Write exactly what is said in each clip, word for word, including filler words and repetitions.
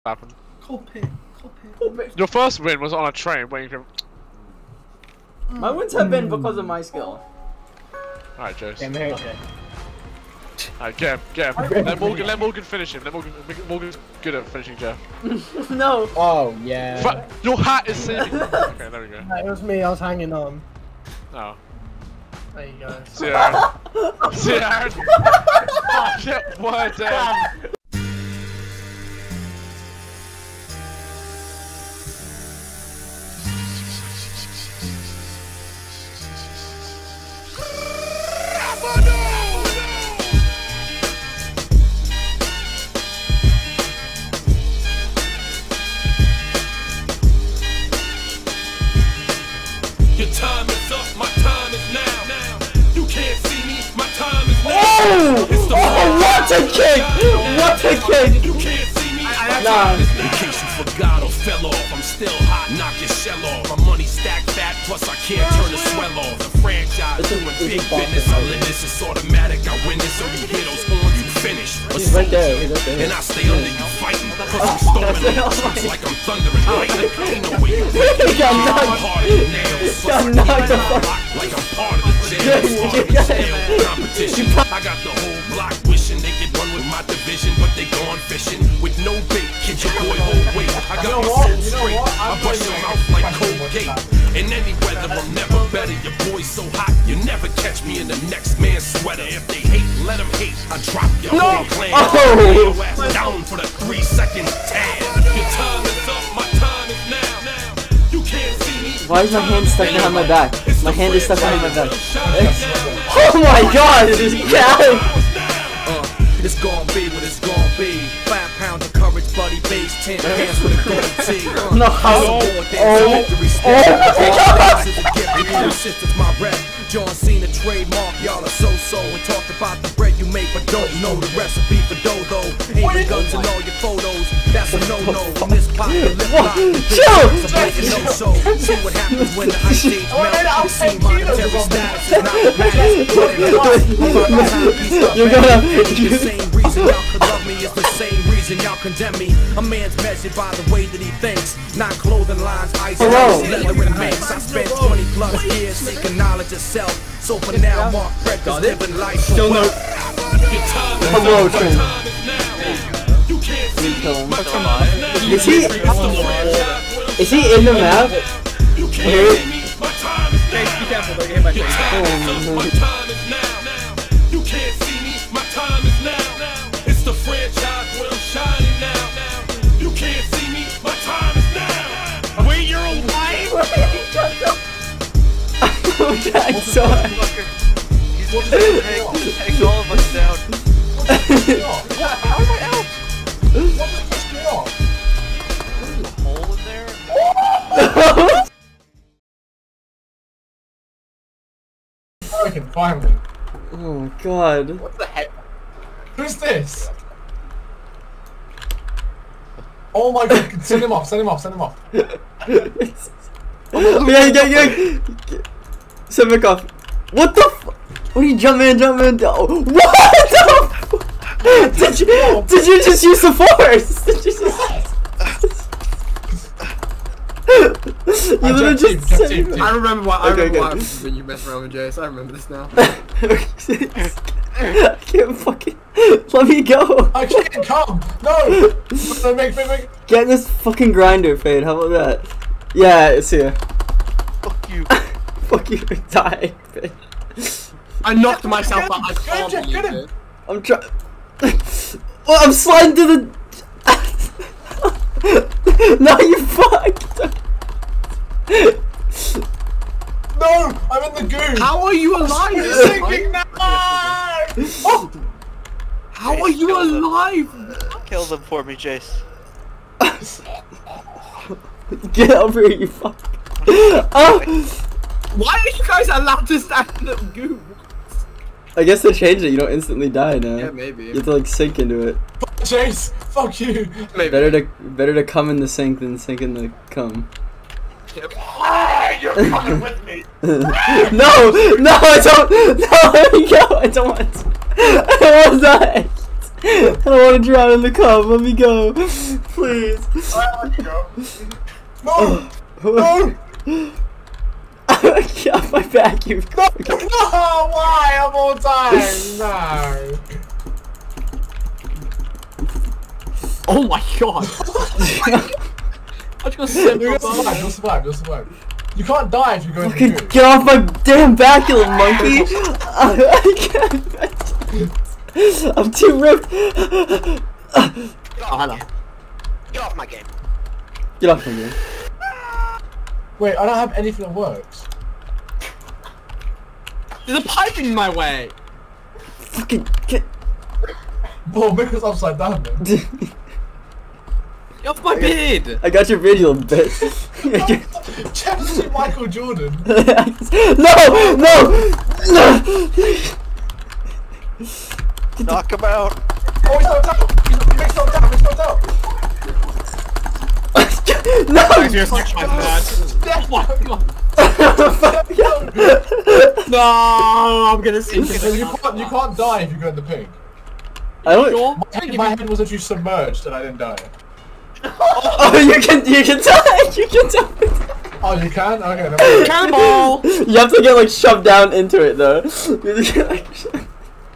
happened. Copy, copy. Your first win was on a train waiting for. My wins have been because of my skill. Alright, Jace. Damn it. Okay. Alright, get him, get him. Let Morgan, let Morgan finish him. Let Morgan, Morgan's good at finishing Jeff. No. Oh yeah. But your hat is saving. Okay, there we go. It was me. I was hanging on. Oh. There you go. See ya, Aaron. See ya, Aaron. Get word down. Your time is up, my time is now. You can't see me, my time is now. Oh! Oh, what a kick! What a kick! You can't see me, my Nah. time is now. In case you forgot or fell off, I'm still hot, knock your shell off. My money stacked fat, plus I can't turn the swell off. The franchise doing big business, I live this, it's automatic. I win this, so you hear those horns, you finish. He's right there, he's right there. And I stay under you fighting, cause I'm storming on the streets like I'm thunder and lightning. Ain't no way you He got knocked. Got knocked the fuck. like I'm part of the jail. Competition. I got the whole block wishing they could run with my division, but they gone fishing with no bait. Kid your boy whole weight. I got my soul straight. I bust your mouth like Colgate. In any weather, I'm never better. Your boy's so hot, you never catch me in the next man's sweater. If they hate, let them hate. I drop your No. whole clan. Oh. Lay your ass down for the three second tan. Your time is up. My time is now. You can't see me. Why is my hand stuck behind my back? My hand is stuck behind my back. Oh my god, this guy! Uh, it's gon' be what it's gon' be. Five pounds of courage, buddy, base, ten pants with a gold tee. Uh, No. oh, Oh. It's my rep. John Cena trademark, y'all are so-so and talk about the bread you make, but don't know the recipe for dough. Aiming guns in all your photos, that's a no-no. This pop your lip lock, Chill! it's a blatant no-show. See what happens when the ice stage melts. You see monetary status is not matters. You're gonna. The same reason y'all could love me is the same reason y'all condemn me. A man's measured by the way that he thinks, not clothing lines, ice, Hello. leather, and minks. I spent twenty plus years seeking knowledge of self. So for now, Mark Breckers living life for Still no. wealth. Hello, Trin. You can't see Kill him. me. Is he? Is he in the map? You can't Here? see me. My time is now. Be careful, don't get hit by Your Jake. time is up. My time is now. You can't see me. My time is now. It's the franchise where I'm shining now. You can't see me. My time is now. Wait, you're alive? I'm sorry. He's just gonna take all of us down. How am I out? There's a hole in there? Fucking finally. Oh god. What the heck? Who's this? Oh my god, send him off, send him off, send him off. Yeah, yeah, yeah. Send me off. What the f? What are you jumping, jumping? Oh, what the f? Did you, did you just use the force? Did you just... You literally just Team, said team, team. I remember what I Okay, remember okay. what when you messed around with Jace. I remember this now. I can't fucking... Let me go. I can't come! No! No, make, make, make. Get in this fucking grinder, Fade. How about that? Yeah, it's here. Fuck you. Fuck you, die, Fade. I knocked myself out. I Get can't him, believe get him. it. I'm trying. Well, I'm sliding to the. No, you fucked. No! I'm in the goo! How are you alive? It's sinking now! Oh! How are you alive? Kill them for me, Jace. Get over here, you fuck. Oh! Why are you guys allowed to stand in the goo? I guess they changed it. You don't instantly die now. Yeah, maybe. You have to like sink into it. Chase, fuck you! Maybe. Better to better to come in the sink than sink in the cum. Ah, you're fucking with me! No, no, I don't. No, let me go. I don't want. To. I don't want that. I don't want to drown in the cup. Let me go. Please. Alright, let you go. No! No! Get off my back, you. No! No! Why? I'm all time! No! Oh my god! I just got sent You'll survive, you'll survive, you'll survive. You can't die if you go in the Fucking goo. get off my damn back, you little monkey! I can't. I'm too ripped. Oh, hello. Get off my game. Get off my game. Wait, I don't have anything that works. There's a pipe in my way! Fucking get. Well, because upside down then. Get off my bed! I got your video, bitch. Chelsea Michael Jordan. No! No! No! Knock him out. Oh, he's knocked out! He's he's knocked out! He's knocked out! No! You're such my man. Yeah, No, I'm gonna sink So in you the can't, you can't die if you go in the pig. I don't. Sure? My head, my head was actually submerged and I didn't die. Oh, you can, you can die. You can die. Oh, you can? Okay, never mind. Cannonball! You have to get like shoved down into it though. You have to get, like, shoved-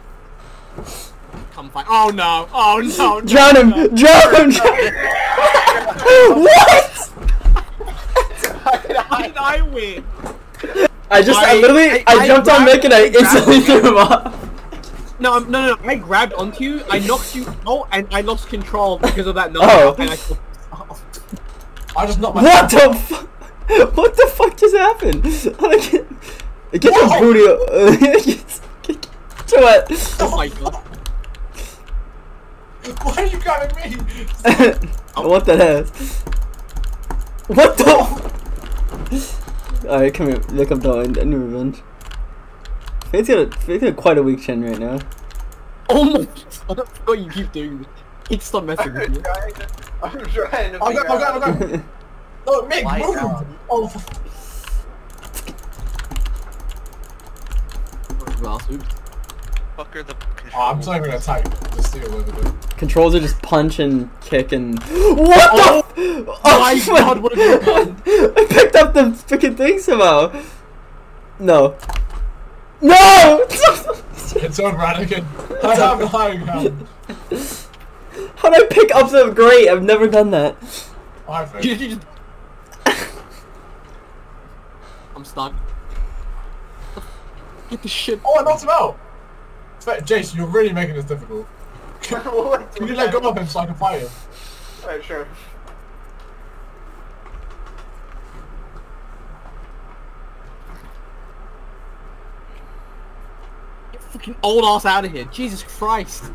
Come fight. Oh no! Oh no! no Drown him! no. Drown him! What? How did I win? I just, I, I- literally, I, I- I jumped on grabbed- Mick and I I grabbed instantly you. threw him off. No, I'm- no, no, no. I grabbed onto you. I knocked you out, and I lost control because of that Oh. knockout. And I. Oh. I just knocked What myself the fuck? What the fuck just happened? I get, get your Whoa! booty up. Get, get, to it. Oh my god. Why are you grabbing me? I want that ass. What the? Alright, come here. Look, I'm done. I need revenge. Faith's got, a, Faith's got quite a weak chin right now. Oh my god. What you keep doing this? Need to stop messing with you. I'm trying to I'll go, figure I'll go, out. I'll go. Oh, Mick, Lie move! down. Oh, f- Fucker the. oh, I'm not even gonna attack the steel over there. Controls are just punch and kick and. What the? Oh, my god, what have you done? I picked up the freaking thing somehow. No. No! It's over, Anakin. I have the high ground. How do I pick up the grate? I've never done that. I You- think. you just- I'm stuck. Get the shit. Oh, I knocked him out! Fa- Jason, you're really making this difficult. What? Can you let go of him so I can fight him? Alright, sure. Get fucking old ass out of here. Jesus Christ.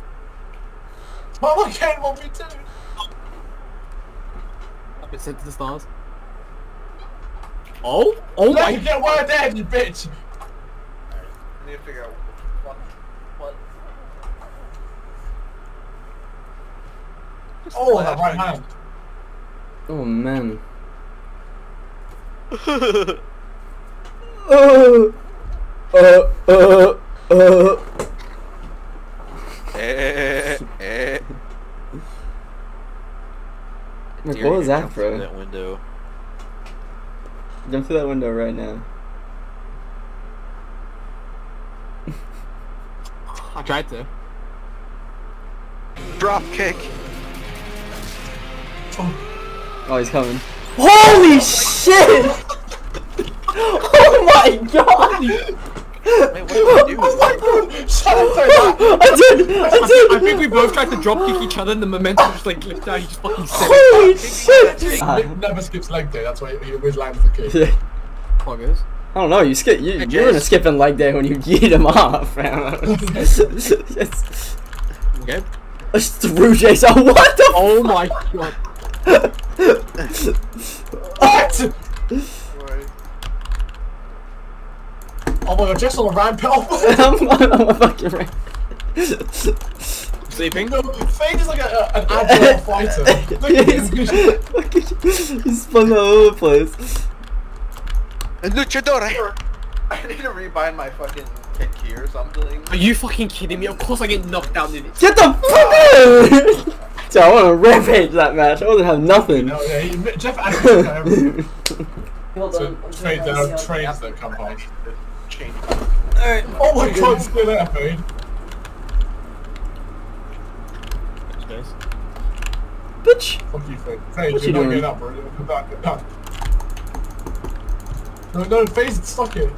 Mama can't want me to. I've been sent to the stars. Oh? Oh No, my you get one dead, you bitch! I need to figure out what. What? Oh, that right hand. Oh man. Oh. Uh. Uh. Uh. Eh, eh. Like, Dare what you was to that, jump through bro? That window. Jump through that window right now. I tried to. Drop kick. Oh, he's coming. Holy shit! Oh my god! Wait, what did you do? Oh my god! Shut up, say that! I did! I I did! think we both tried to drop kick each other and the momentum just like clipped down. You just fucking said it. Holy shit! Ah. Nick never skips leg day, that's why he always lands the kick. Yeah. Poggers. I don't know, you skip you, Hey, you were in a Jace. skipping leg day when you yeet him off, man. It's Okay. it's through Jason. Oh, what the Oh my god. What? Oh my god, Jess on a rampage. Oh, I'm, I'm a fucking right. Sleeping? no, Fade is like a, a, an agile fighter. Look at him. He's spun all over the place. Luchador. I need to rebind my fucking ticky or something. Are you fucking kidding me? Of course I get knocked out in it. Get the fuck out! Dude, I want to rampage that match. I want to have nothing. No, yeah, he, Jeff actually got everything. Hold So, on, I'm trade, trying there to are see trains that come by. Change. Alright. Oh my god, it's still there, Fade. Bitch. Fuck you, Fade. Fade, What you're you not doing? getting up, bro. Come back, come back. No, no, Fade's stuck here.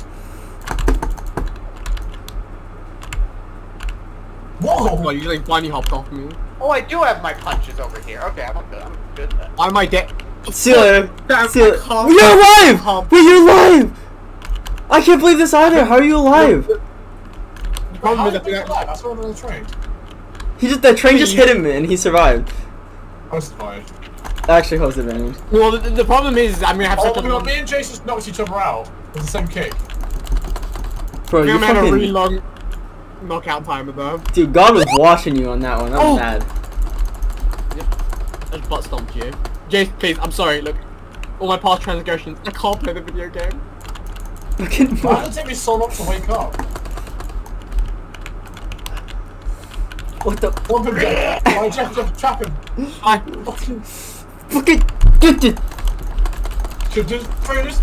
Oh, Whoa! you like bunny hopped off me. Oh, I do have my punches over here. Okay, I'm good. I'm good then. Why am I dead? See you later. Damn, See you I later. can't- You're alive! can't- Wait, you're alive! I can't believe this either. How are you alive? The problem How is I did he think I- alive? I saw him on the train. He just the train just hit him and he survived. I was fired. Actually, host advantage. Well, the, the problem is I'm gonna have Oh, such a we got long, me and Jason just knocked each other out with the same kick. Bro, I'm you gonna have a really fucking long knockout timer though. dude. God was watching you on that one. That was Oh. bad. I just butt stomped you. Jace, please, I'm sorry, look. All my past transgressions, I can't play the video game. Fucking. Why did it take me so long to wake up? What the? One him, Jeff. Oh, Jeff, Jeff, trap him. I Fucking. Fucking. Get it. Should just trainers.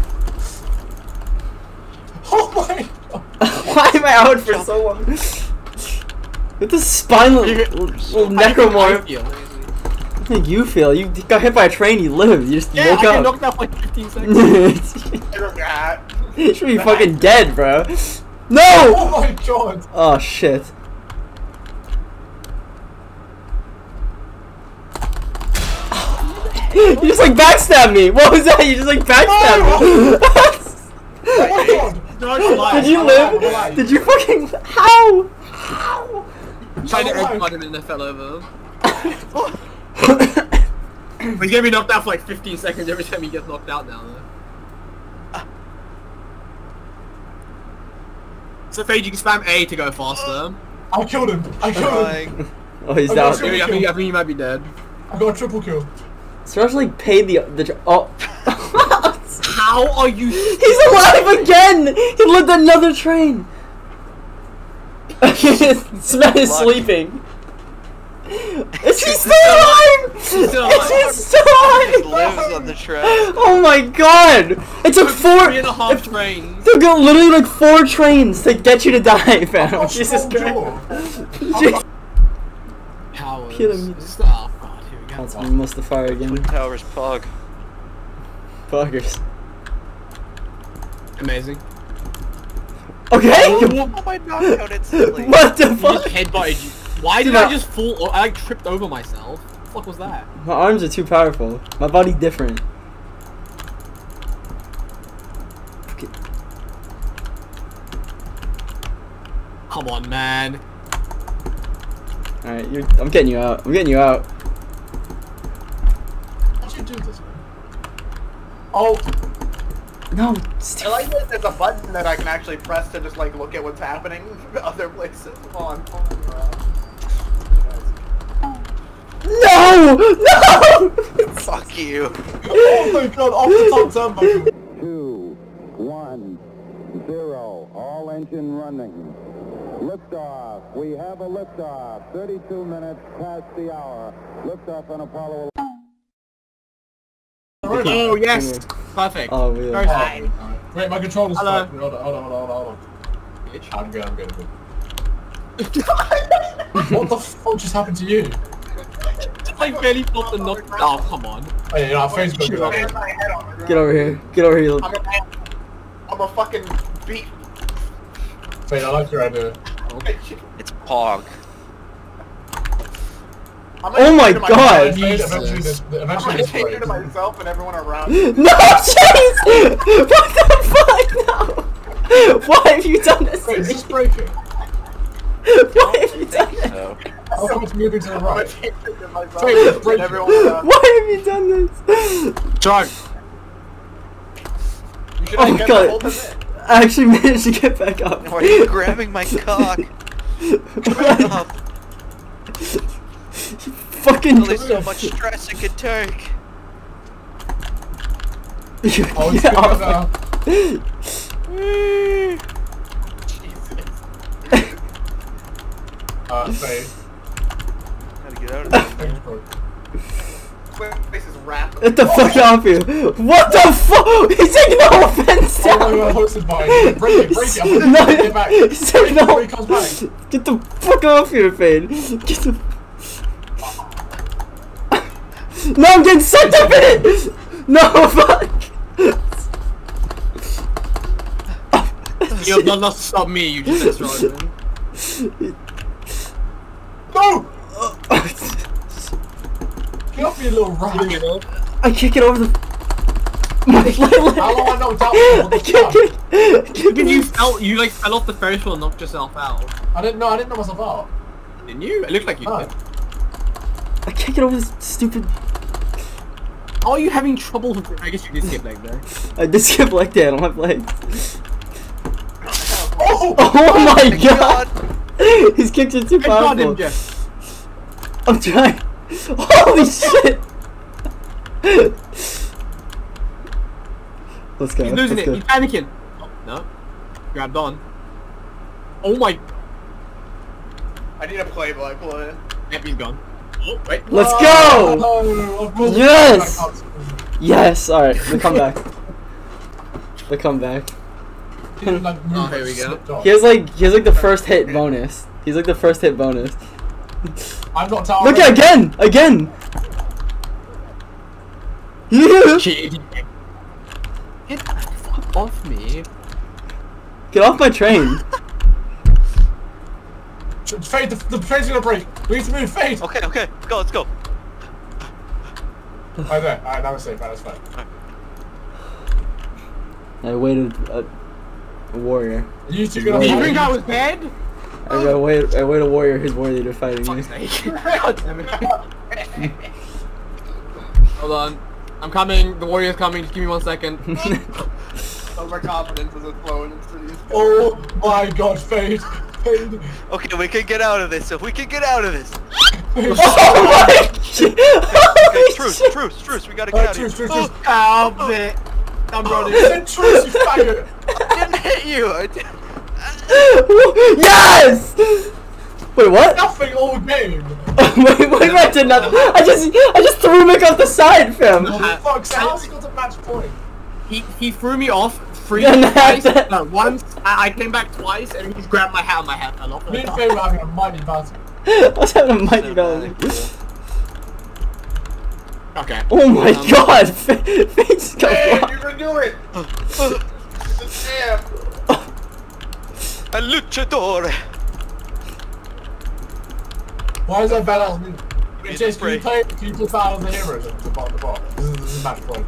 Oh my god. Why am I out for so long? With this spinal little, little necromorph. feel. I think you feel. You got hit by a train. You lived. You just Yeah, woke I got up. knocked out for like fifteen seconds. You should be fucking dead, bro. No! Oh my god. Oh shit. You just like backstabbed me. What was that? You just like backstabbed me. Oh my god. No, it's alive. Did you live? Did you fucking? How? How? Tried to I'm alive. egg butt him and I fell over. He's gonna be knocked out for like fifteen seconds every time he gets knocked out now though. So Fade, you can spam A to go faster. I killed him. I killed him. Trying. Oh, he's I'm down. not sure. I think, I think he might be dead. I got a triple kill. Serge like paid the the. tr- Oh. How are you? He's alive again! He lived another train! This man is Luck. sleeping. Is he still alive? still Is he alive. still He alive? lives on the track. Oh my god! It took four. Three and a half It trains. took literally like four trains to get you to die, fam. Oh, Jesus strong Christ. jaw. Jesus. Powers. Killing me. Is this the- Oh god, here we go. That's Mustafar again. Twin Towers Pog. Fuckers. Amazing. Okay? Oh my knockout instantly. What the You just fuck? headbutted you. Why Dude, did I I- just fall? I like tripped over myself. What the fuck was that? My arms are too powerful. My body's different. Okay. Come on, man. Alright, you're. I'm getting you out. I'm getting you out. How'd you do this, man? Oh, No. I Stop. like that there's a button that I can actually press to just like look at what's happening other places while I'm falling around. No! No! Fuck you. oh my god, off the top turnbuckle. Two, one, zero. All engine running. Liftoff. We have a liftoff. thirty-two minutes past the hour. Liftoff on Apollo. Oh yes, perfect. Oh, yeah. Very sorry. Wait, my controller's Hello. stuck. Hold on, hold on, hold on, hold on. Bitch. I'm good, I'm good, I'm good. What the fuck just happened to you? I barely felt the knock. Oh come on. Oh yeah, you know, Facebook I'm is gonna hit up. my head on the ground. Get over here. Get over here. I'm a, I'm a fucking beat. Wait, I like your idea. It's Pog. I'm Oh my to God. Eventually, Jesus. eventually, this, I'm eventually gonna this take it to breaks. myself and everyone around. No, Chase! What the fuck? No! Why have you done this? Wait, is this breaking? Why have you done this? So. How come it's moving to the I'm gonna right? take it to myself Wait, it's and breaking. everyone around. Why have you done this? Drug. You should Oh have my kept God. hold of it. I actually managed to get back up. Why are you grabbing my cock? Shut up. Fucking. Only so much stress it could take. Oh, it's Get good off now. Jesus. Uh, Fade. Gotta get out of there. Fade's broke. This is rap. Get the fuck off you! What the fuck? He's taking no offense Oh down! my god, hosted by you. Break it, break it. I'm gonna No, take it back. he's taking no. Before he comes back. Get the fuck off here, Fade. Get the. No, I'm getting sucked up in it! No, fuck! You have not enough to stop me, you just destroyed me. No! Get off me, you little rat. I can't get over the. My How long I knocked out? What I the can't fuck? get. Because you fell, you like fell off the Ferris wheel and knocked yourself out. I didn't know. I didn't know myself out. Didn't you? It looked like you No. did. I can't get over this stupid. Are you having trouble with I guess you did skip leg there. I did skip leg day. I don't have legs. Oh! Oh my God. god! His kicks are too I got him, powerful. Jeff. I'm trying. Holy shit! Let's go. He's losing Let's it. go. He's panicking. Oh, no. Grabbed on. Oh my. I need a play-by play. Yep, he's gone. Oh, wait. Let's Oh, go! no, I've rolled Yes! back up. Yes! Alright, the comeback. The comeback. He didn't, like, move, Oh, like, here we go. slipped off. He has like he has like the first hit bonus. He's like the first hit bonus. I'm not out. Look at again! Again! Yeah! Shit. Get the fuck off me. Get off my train! Fade, the, the train's gonna break. We need to move, Fade. Okay, okay, let's go, let's go. Right there. Alright, now we're safe. Right, that's fine. I waited a, a warrior. You two gonna Did Did you you think fight. I was dead? I, I wait I wait a warrior who's worthy to fighting me. God damn it. Hold on. I'm coming. The warrior's coming. Just give me one second. Overconfidence is flowing into these. Oh my god, Fade. Fade. Okay, we can get out of this. If we can get out of this. Oh my shit! Okay, truce, truce, truce. We gotta get Alright, out of here. truce, truce, truce. Help it. I'm running. Said truce, you faggot. I didn't hit you. I did. Yes! Wait, what? Nothing all game. wait, wait, I did nothing. I just I just threw Mick off the side, fam. Oh, fuck, so how's he got a match point? He he threw me off three Yeah, no, twice. that- No, once I, I came back twice and he just grabbed my hat and my hat fell off. Me and Fade were having a mighty battle. I was having a mighty battle. Okay. Oh my Um, god! Face got Man, blocked. you can do it! It's a champ! A luchador. Why is that battle? Need Chase, to can you pray. play, can you play Battle of the Heroes at the bottom of the box? This is, this is match point.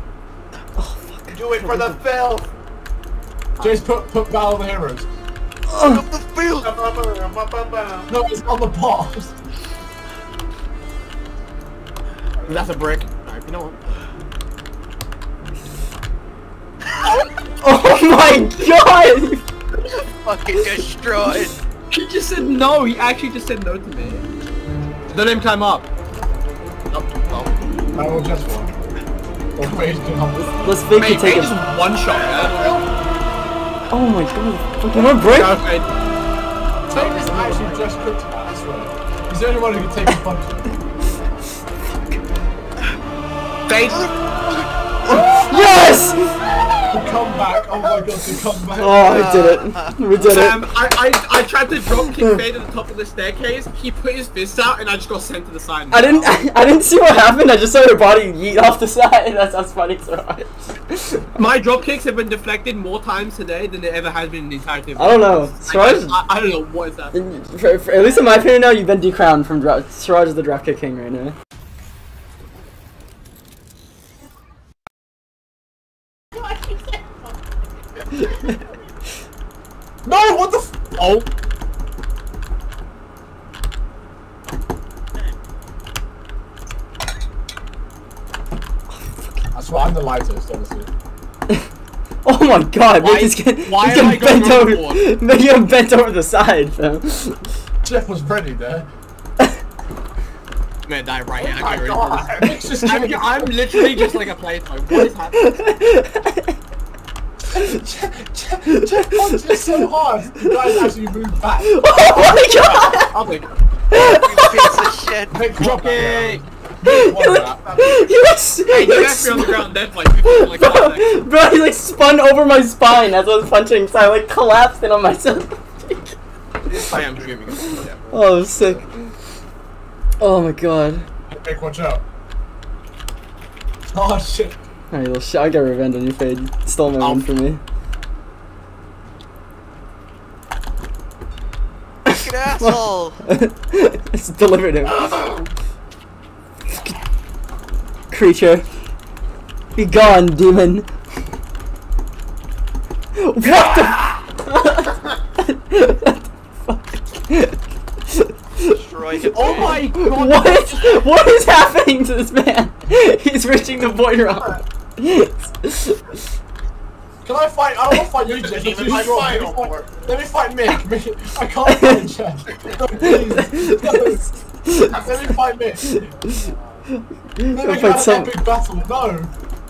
Do it for the filth! Chase, put, put Battle of the Heroes. Up the field. No, it's on the box. That's a brick. Alright, you know what? Oh my god! Fucking destroyed. He just said no. He actually just said no to me. Let him climb up. Up. Oh. That was just one. Or Fade can humble. Let's fake Mate, it, take they it. just one shot, man. Oh my god! Fucking one break! Go, Fade. Fade is actually just kryptonite, I swear. He's the only one who can take a punch. Fade. Yes! The comeback, oh my god, the comeback. Oh, I did it. We did Um, it. I, I I tried to drop kick Fade at the top of the staircase. He put his fist out, and I just got sent to the side. I didn't. I didn't see what happened. I just saw your body yeet off the side. That's that's funny, Siraj. My drop kicks have been deflected more times today than it ever has been in the entirety of. I don't know. I, Siraj. I, I don't know what is that. For, for, at least in my opinion, now you've been decrowned from dro Siraj is the dropkick king right now. No, what the f- Oh. I swear I'm the lightest, honestly. Oh my god, Why- Mick is getting, why he's am I getting bent going over. overboard? Mick, you're bent over the side, fam. Jeff was ready there. I'm gonna die right here. Oh my I'm, ready for god, Nick's just this. I'm, killing I'm literally just like a playtoy. What is happening? Jeff punched it so hard. The guys actually moved back. Oh my god! I'll take it. You piece of shit. Make Drop it! He like, he like, s- Hey, he you like, left me on the s- ground dead like fifteen like five seconds. bro, he like spun over my spine as I was punching, so I like collapsed in on myself. I am dreaming. Yeah. Oh, sick. Oh my god. Make watch out. Oh shit. Alright, little shit. I got revenge on you, Fade. You stole my win from me. Fucking asshole. Just delivered him. Creature. Be gone, demon. What the Destroy him. Oh my god! What is, what is happening to this man? He's reaching the void realm. Can I fight? I don't want to fight you, Jeff. You're too My strong. final Let me four. fight, let me fight Mick. Mick. I can't fight Jeff. No, please. No. Let me fight Mick. Let me fight have some- an epic battle. No.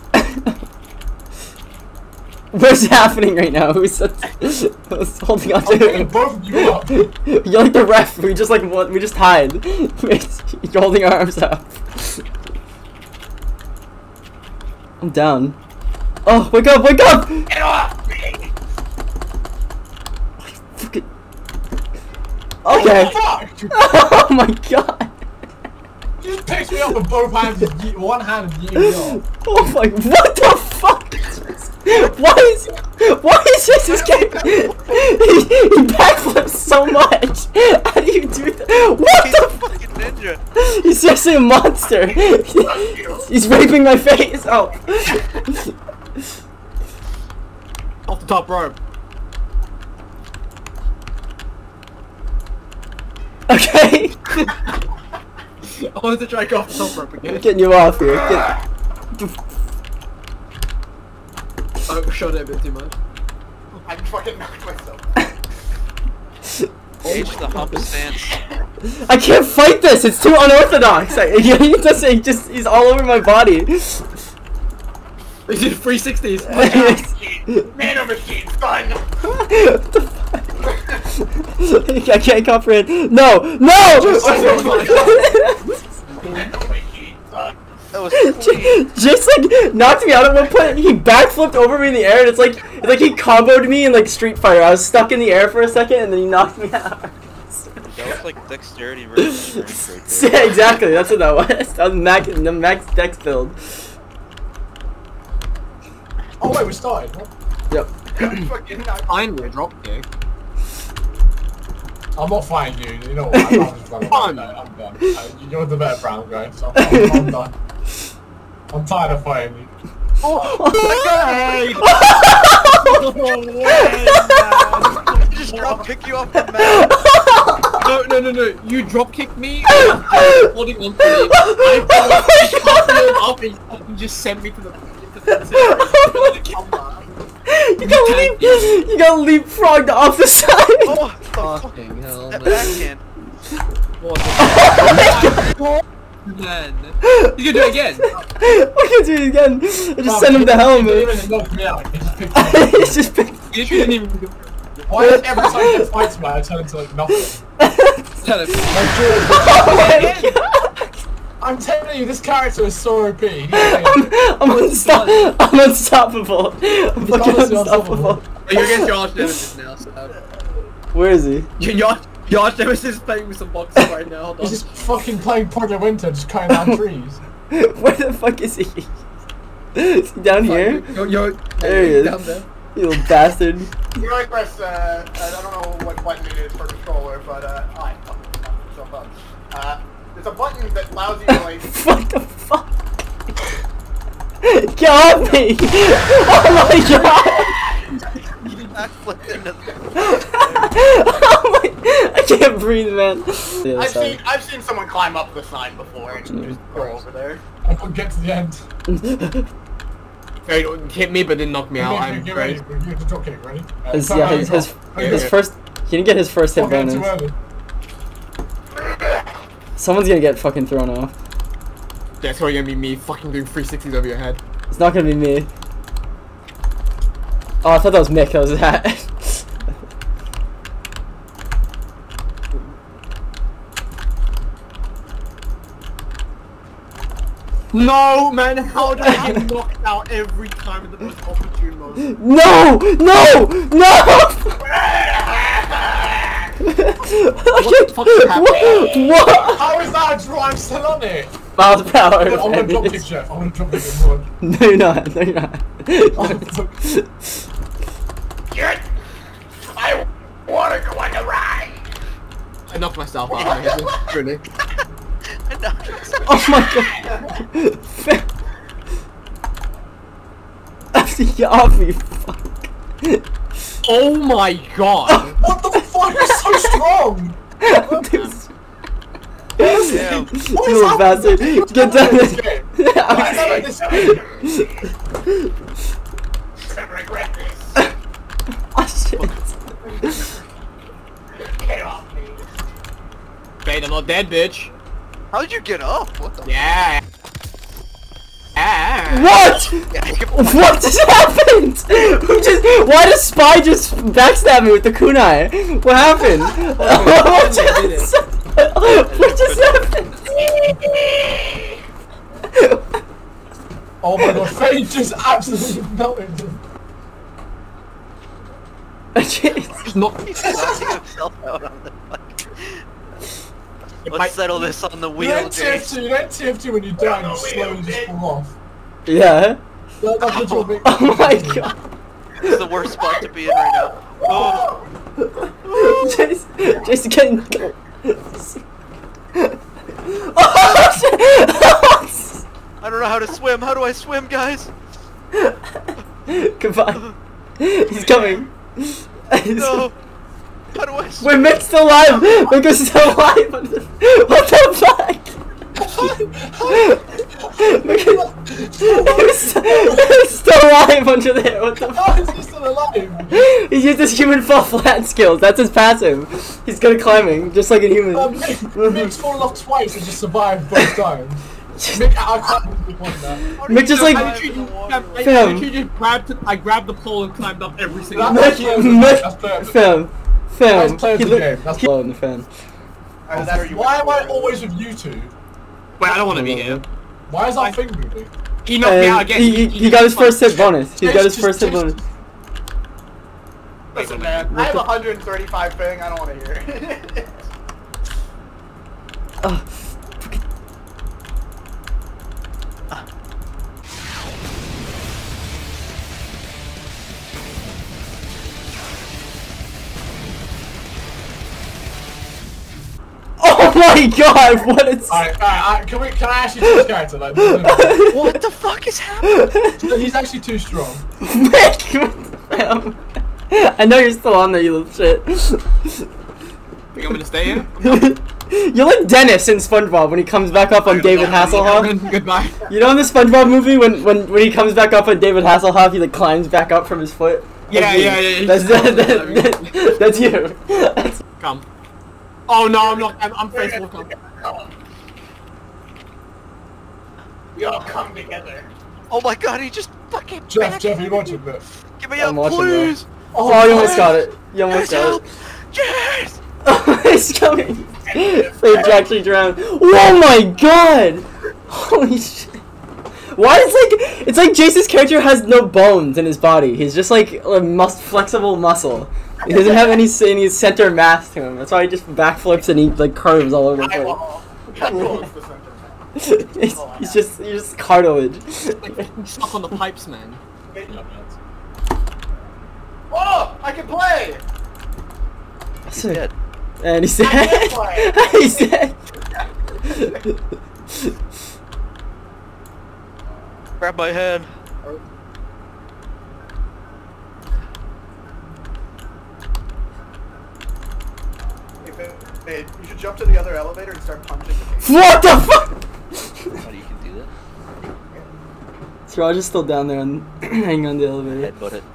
What's happening right now? Who's who's holding on to I'm picking him? both of you up. You're like the ref. We just like what? We just tied. You're holding our arms up. I'm down. Oh, wake up! Wake up! Get off me! Fucking- Okay. Fuck! Oh my god. You just picked me up with both hands, and ye- one hand, and yeeted me off. Oh my. What the fuck? Why is why is Jesus game? He, he backflips so much. How do you do that? What He's the a fucking ninja. f- He's seriously a monster. He's raping my face. Oh. Off the top rope. Okay. I wanted to try go off the top rope I'm again. getting you off here. Get- I overshot it a bit too much. I fucking knocked myself. H the hump stance. I can't fight this. It's too unorthodox. I, he just, he just he's all over my body. We did three sixties. Nano machine, son! What the fuck? I can't comprehend. No, no! Nano machine, son! That was clean. Just like knocked me out at one point. He backflipped over me in the air, and it's like it's like he comboed me in like Street Fighter. I was stuck in the air for a second, and then he knocked me out. That was like dexterity versus strength right Yeah, there. exactly. That's what that was. That was max, the max dex build. Oh wait, we started. What? Yep. Fucking knocked Finally, a drop kick. I'm not fighting you. You know what? I'm, I'm just running. Fine. I'm done. Uh, You're the better brown guy, so I'm, I'm done. I'm tired of fighting you. Hey! Just drop kick you off the mat. No, no, no, no. You drop kicked me. Holding on to me. I followed you up and you just sent me to the. To the You got leap, you got leapfrogged off the side. Oh, the fuck. Fucking hell, That man. backhand. What the man? You gonna do it again? I can do it again. I just sent him the He helmet. didn't even knock me out. He just picked me up. He's just picked. You didn't even do Why is every time he fights me, I turn into like nothing? tell him. Oh my god. I'm telling you, this character is so O P. He's I'm, I'm, unsto- I'm unstoppable. I'm fucking honestly unstoppable. unstoppable. Oh, you're against your arch nemesis now, so. Where is he? Your, your, your arch nemesis is playing with some boxes right now. Hold on. He's just fucking playing Project Winter, just cutting down trees. Where the fuck is he? Is he down here? You're, you're, There he is. down there. You little bastard. You know, press, uh, I don't know what button it is for controller, but, uh, I fucking fucked myself up. Uh, there's a button that allows you to, like, What the fuck? Get off me! Oh my god! Backflip into the. Oh my, I can't breathe, man. Yeah, I've sorry. seen, I've seen someone climb up the sign before and just go over there. I couldn't get to the end. Hey, hit me but didn't knock me out. Get I'm ready, great. get ready. You have to drop kick, ready? Uh, His, turn yeah, around his, and his, drop. his Okay. first. He didn't get his first hit Fucking too bonus. early. Someone's gonna get fucking thrown off. Yeah, it's probably gonna be me fucking doing three sixties over your head. It's not gonna be me. Oh, I thought that was Mick. That was that. No, man, how do I get knocked out every time in the most opportune moment? No! No! No! What the fuck is happening? What? What? How is that a draw? I'm still on it. Miles per hour. I'm gonna drop kick Jeff. I'm gonna drop kick him. No, you're not. No, you're not. I wanna go on a ride. I knocked myself out. Really? Oh my god. Get off me, fuck. Oh my god. What the fuck? You're so strong. Damn. What You is little happening? bastard. Get down This there. game? Why is that this game? I regret this. Oh shit. Get off me. Bait, I'm not dead, bitch. How did you get up? What the? Yeah. Ah. What? Yeah, you can- What just happened? Who just? Why does Spy just backstab me with the kunai? What happened? What just? What just happened? Oh my god, Faye just absolutely melted. Jeez. Just knocked me. He's knocking himself out on the fuck. Let's might- settle this on the You wheel, don't T F James. two, you don't T F two when you die and you slowly just fall off. Yeah. That, that's literally big. Oh my god. This is the worst spot to be in right now. Oh, Jason, Jason getting. Oh shit! I don't know how to swim. How do I swim, guys? Goodbye. He's coming. No. How do I swim? Wait, Mick's still alive! Mick is still alive! What the fuck? Mick is he's still alive under there, what the How fuck? is he still alive? He used his human fall flat skills, that's his passive. He's good at climbing, just like a human. Um, Mick, Mick's fallen off twice and just survived both times. Mick, I can't believe one that. Mick just I like... literally, I, I Fam. literally just grabbed, I grabbed the pole and climbed up every single That- time. Mick, That's player of Mick, the game. fam, fam. That's player of He the look- game. That's he- low in the fan. Uh, that's where you Why am went I for it. always with you two? Wait, I don't want to be here. Why is our thing moving? He knocked me out And again. he, he, he got his first hit bonus. He got his first hit bonus. Listen, man, I have one hundred thirty-five ping. I don't want to hear it. Oh, oh my god, what is... Alright, alright, alright, can we, can I actually choose character? Like, no, no, What the fuck is happening? no. He's actually too strong. Mick, fam. I know you're still on there, you little shit. Think I'm gonna stay here? You're like Dennis in SpongeBob when he comes back up on David Hasselhoff. Goodbye. You know in the SpongeBob movie when, when, when he comes back up on David Hasselhoff, he like climbs back up from his foot? Yeah, That's you. yeah, yeah, yeah. That's, that, that, that, that's you. That's, Come. Oh no, I'm not. I'm, I'm faithful. Come. We all come together. Oh my god, he just fucking Jeff, backed Jeff, me. you watching that? Get me I'm out, watching please! oh, you almost got it. You almost Yes, got help! it. Yes! Oh, he's coming. They actually drowned. Oh my god! Holy shit. Why is like it's like Jason's character has no bones in his body. He's just like a mus flexible muscle. He doesn't have any any center mass to him. That's why he just backflips and he like curves all over the place. Eyeball. Eyeball is the center. he's, he's just he's just cartilage. Like, stuck on the pipes, man. Oh, I can play. Sick. And he said I can play. he said Grab my hand. Hey, you should jump to the other elevator and start punching the case. what the fuck? How do you can do that? Siraj is still down there and hanging on the elevator. Headbutt it.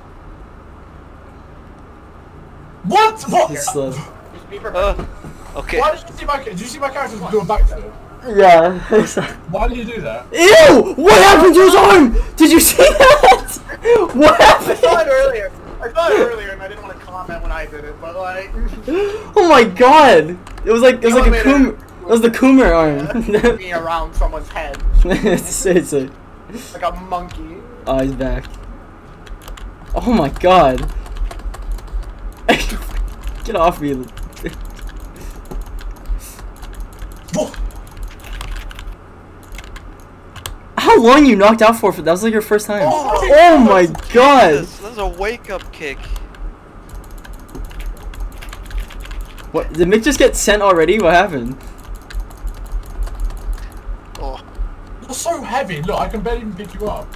What? What? He's slow. Just be prepared. Uh, okay. Why did you see my? Did you see my character do a backflip? Yeah. Why did you do that? Ew! What happened to his arm? Did you see that? What happened? saw it earlier. I saw it earlier, and I didn't want to comment when I did it, but like. Oh my god! It was like it was like a Coomer. It was the Coomer arm. Being around someone's head. it's, it's a, like a monkey. Oh, he's back. Oh my god! Get off me! How long you knocked out for? That was like your first time. Oh, oh my god! Jesus, that was a wake-up kick. What? Did Mick just get sent already? What happened? Oh. You're so heavy. Look, I can barely even pick you up.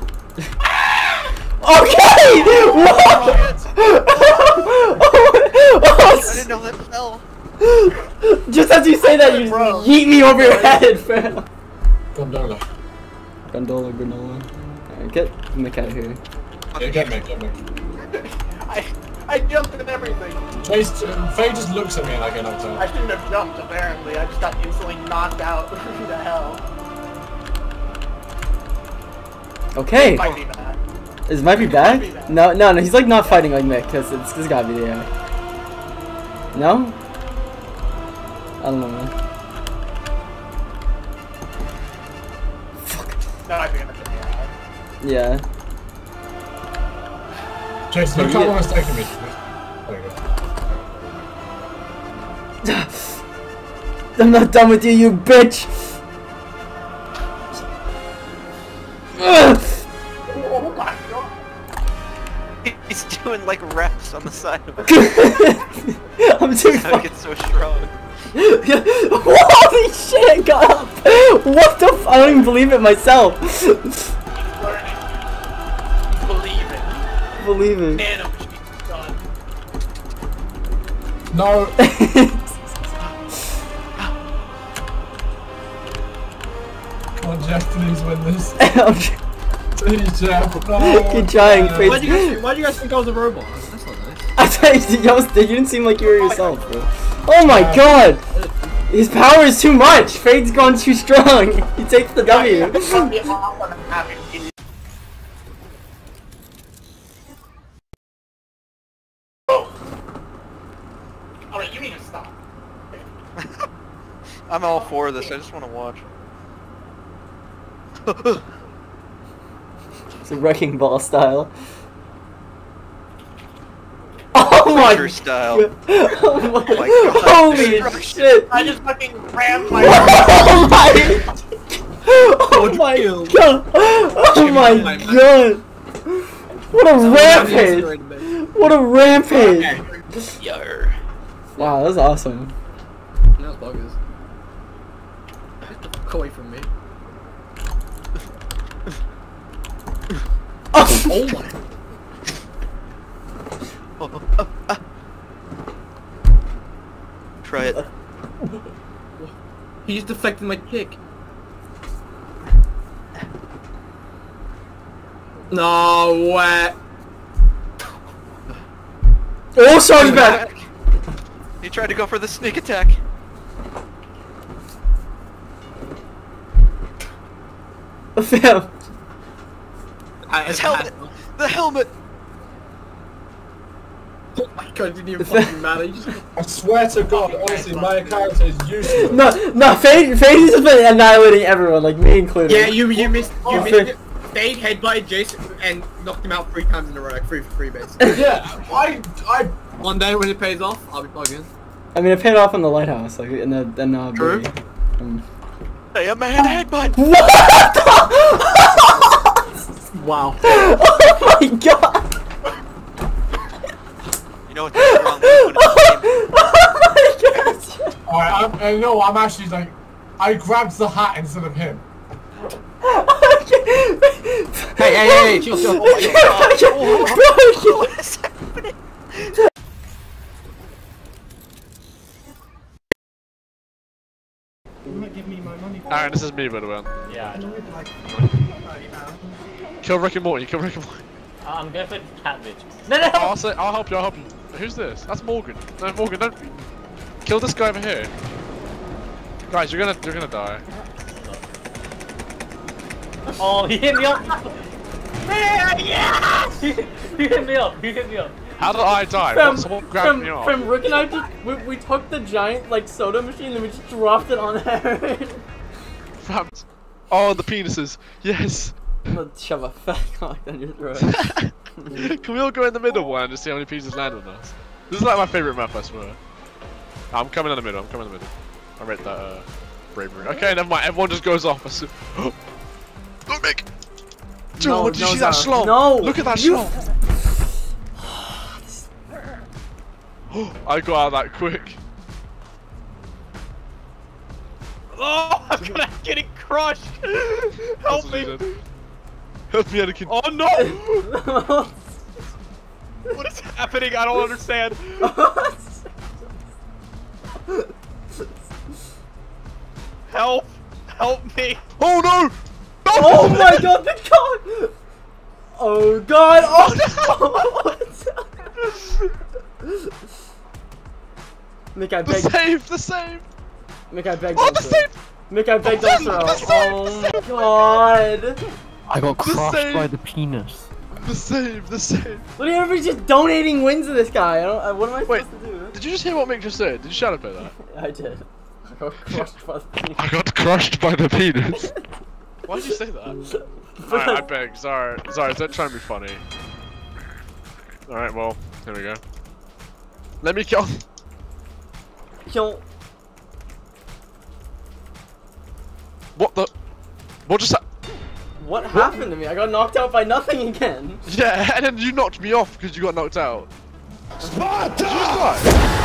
Okay! What? I didn't know that fell. Just as you say that, you Bro. yeet me over your head, fam. Gondola. Gondola, granola. Alright, get Mick out of here. Yeah, get me, get me. I, I jumped and everything. Chase, Faye just looks at me and I get knocked I out. shouldn't have jumped, apparently. I just got instantly knocked out. Who the hell? Okay. Might be bad. This might be Might bad? be bad. No, no, no, he's like not fighting like Mick, because it's, it's gotta be the air. No? I don't know, man. That might be in the video. Yeah. Chase, look how long it's taking me. There you go. I'm not done with you, you bitch! Ugh. Oh my god. He's doing like reps on the side of it. I'm too How he gets so strong. Holy shit, I got up! What the f- I don't even believe it myself! Learning. Believing. Believe it. Nano done. No. Come on, Jeff, please win this. Please, Jeff. No. Keep trying, Why'd Faith. you, guys, why'd you guys think I was a robot? That's not nice. I thought you, you, was, you didn't seem like you were yourself, bro. Oh my god! His power is too much! Fade's gone too strong! He takes the W! Cut me off when I'm having it. Oh! Alright, you need to stop. I'm all for this. I just want to watch. It's a wrecking ball style. Oh my Preacher style. god! Oh my, Oh my god. Holy shit! I just fucking rammed my Oh my! Oh my god! Oh my god! What a rampage! What a rampage! Yar. Wow, that was awesome. That was bogus. Get the fuck away from me. Oh, Oh my. Oh, oh, ah. Try it. He's deflecting my kick. No way. oh sorry, back! He tried to go for the sneak attack. Fam. I, His helmet. The helmet. Oh my god, it didn't even fucking matter. You just... I swear to God, honestly, my character is useless. No, no, Fade, Fade has just been annihilating everyone, like me included. Yeah, you you missed you Oh, missed Fade. it. Fade headbutted Jason and knocked him out three times in a row, like three for three basically. Yeah, I, I, One day when it pays off, I'll be plugging. I mean, it paid off in the lighthouse, like in the in uh. True. Baby. Um, Hey, a man headbutt. what? Wow. Oh my god! You know what's wrong with Oh my god! alright, I'm, uh, you know what, I'm actually like, I grabbed the hat instead of him. Hey, hey, hey, chill, chill. Oh my god. What is happening? Aaron, this is me, by the way. Yeah, I know. Kill Rick and Morty, kill Rick and Morty. Uh, I'm going for cat bitch. No, no! I'll, say, I'll help you, I'll help you. Who's this? That's Morgan. No, Morgan, don't. Kill this guy over here. Guys, you're gonna, you're gonna die. Oh, he hit me up! Yeah! Yes! You hit me up. You hit me up. How did I die? Fam, What, someone grabbed fam, me off. fam, Rick and I just we, we took the giant like soda machine and we just dropped it on Aaron. Fam. Oh, the penises. Yes. I'm gonna shove a fat cock down your throat. Can we all go in the middle one and just see how many pieces land on us? This is like my favorite map, I swear. I'm coming in the middle. I'm coming in the middle. I read that uh, bravery. Okay, never mind. Everyone just goes off. I see. Look, Mick. Dude, No, what did you no, see that Zara. schlong? No, Look at that you- schlong. I got out of that quick. Oh, I'm gonna getting crushed. Help That's what me. he said. Help me, Anakin. Oh no! What is happening? I don't understand. Help! Help me! Oh no! Oh my god, the cock! Oh god! Oh no! Mick, I The begged. save! The save! Mick, I begged. Oh, the also. save! Mick, I begged The also. save! Oh my god! I got The crushed save. by the penis. The save! The save! Look at everybody's just donating wins to this guy. I don't. I, what am I Wait, supposed to do? did you just hear what Mick just said? Did you shout about that? I did. I got crushed by the penis. I got crushed by the penis. Why did you say that? Alright, I beg. Sorry. Sorry, don't try and be funny. Alright, well, here we go. Let me kill. Yo, What the? What just happened? what happened to me? I got knocked out by nothing again. Yeah, and then you knocked me off because you got knocked out. Sparta! Did you just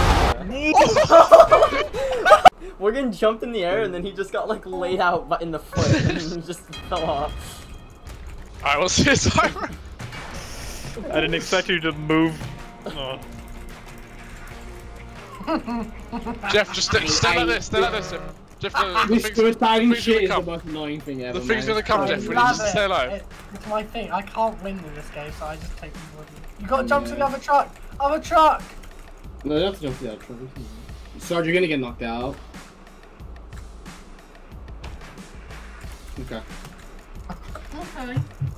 die? Morgan jumped in the air and then he just got like laid out by- in the foot and just fell off. Alright, we'll see you tomorrow. I didn't expect you to move. Oh. Jeff, just st stand like this, stand like this, Jeff. Jeff, the, the This thing's, suiciding the thing's shit gonna is the come. most annoying thing ever. The thing's man. gonna come, I Jeff. We love need to stay it. alive. It- It's my thing. I can't win in this game, so I just take these with me. You gotta jump to the other truck. Other truck. No, you have to jump to that truck. Sarge, you're gonna get knocked out. Okay. Okay.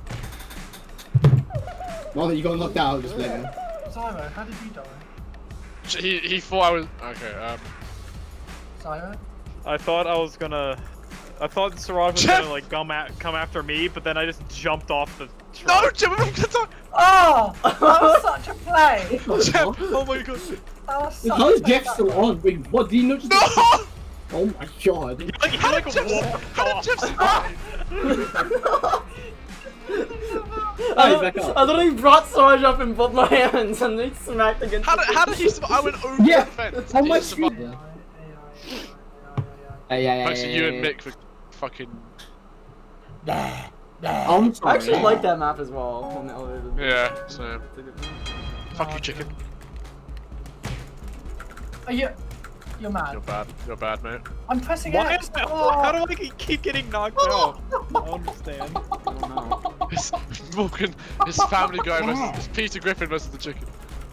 Well, you got knocked out, just let him. Zyro, how did you die? He he thought I was okay. Um, Zyro. I thought I was gonna. I thought Siraj was Jeff! gonna like come at come after me, but then I just jumped off the no, truck. Jeff, I'm gonna talk. Oh, that was such a play. Jeff, oh my god. That was such How a is play. Jeff still on? Wait, what? Did you not just? No! Oh my god. He like, he How like did Jeff, walked how did off. Jeff survive? I, he's back up. I literally brought Sarge up in both my hands and they smacked against How the did, how did he survive? I went over Yeah, the fence. how and he much survived. you- Hey, yeah, yeah, Thanks to yeah, you yeah, and yeah. Mick for fucking. I'm sorry. I actually like that map as well. On the elevator. Yeah, so. Fuck you, chicken. Are you? You're mad. You're bad. You're bad, mate. I'm pressing Why X. is that? Oh. How do I keep getting knocked out? I don't understand. I don't know. It's Morgan, it's Family Guy versus it's Peter Griffin versus the chicken.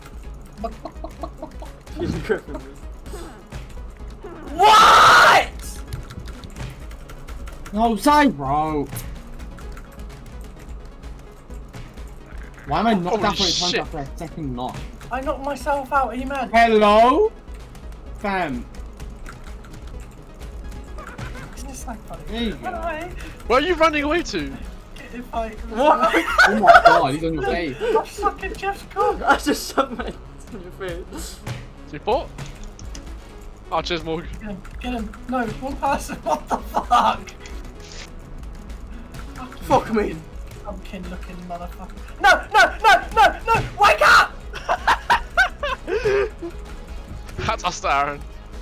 He's Griffin. What? No, Zyro! Why am I knocked Holy out for a punch shit. after a second knock? I knocked myself out. Are you mad? Hello? Fam. Isn't this like funny? There you Run go. away. Where are you running away to? If I. What? Oh my god, he's on your face. I'm sucking Jeff's cock. I just shoved my hands in your face. You fought? Oh, cheers, Morgan. Get him. Get him. No, one person. What the fuck? Fuck me. Pumpkin looking motherfucker. No, no, no, no, no! Wake up! That's us, Aaron.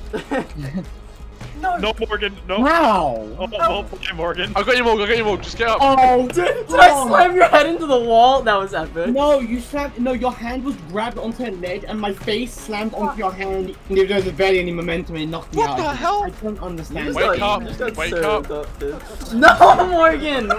No. No, Morgan. No. Wow! Oh, well played, Morgan. I got you, Morgan. I got you, Morgan. Just get up. Oh, Did, did I slam your head into the wall? That was epic. no, you slammed. No, your hand was grabbed onto a ledge, and my face slammed onto your hand. And there was barely any momentum, and it knocked me What out. the hell? I don't understand. Wake got- up, you just got wake served up. dude. No, Morgan!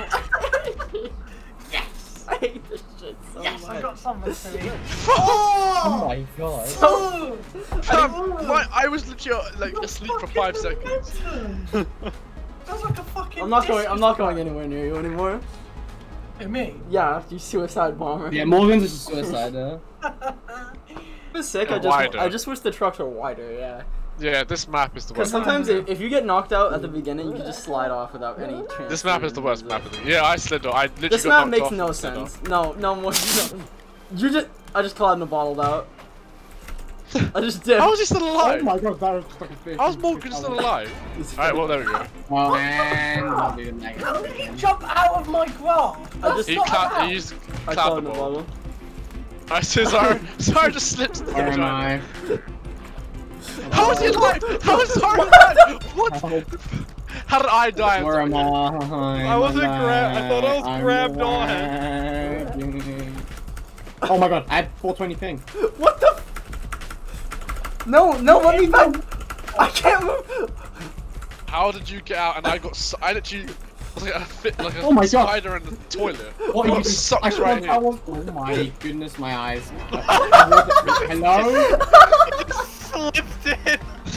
Yes! I hate this shit so Yes, much. I got something to eat. Oh my god. Oh! Fam, my, I was literally like asleep for five seconds. That's like a fucking. I'm not going. I'm not disrespect. going anywhere near you anymore. Who, me? Yeah, you suicide bomber. Yeah, Morgan's just a suicider. It's sick. Yeah, I just wider. I just wish the trucks were wider. Yeah. Yeah, this map is the Because worst. sometimes if, if you get knocked out at the beginning, you can just slide off without any chance. This map is the worst map. Of the Yeah, I slid off. I literally This got map knocked makes off no and slid sense. No, no more. No. You just I just caught in the bottled out. I just did. off. How is he still alive? Oh my god, that was just like a fish. How's Morgan still alive? Alright, well, there we go. Oh man, not doing that. How did he jump out of my grasp? I just He, not cla allowed. he used I caught in clappable. the bottle. I said, sorry, sorry, just slipped into the Where am vagina. I? How is he alive? How is Zara alive? What? How did I die? Where am I? I wasn't grabbed. I thought I was I'm grabbed on. lagging. Oh my god, I had four twenty ping. What the? F no, no, let me back. I can't move. How did you get out? And I got, su I literally was like a fit, like a Oh my God. spider in the toilet. What I are got you sucked I right can't- here. I was, oh my goodness, my eyes. Hello? Slipped in.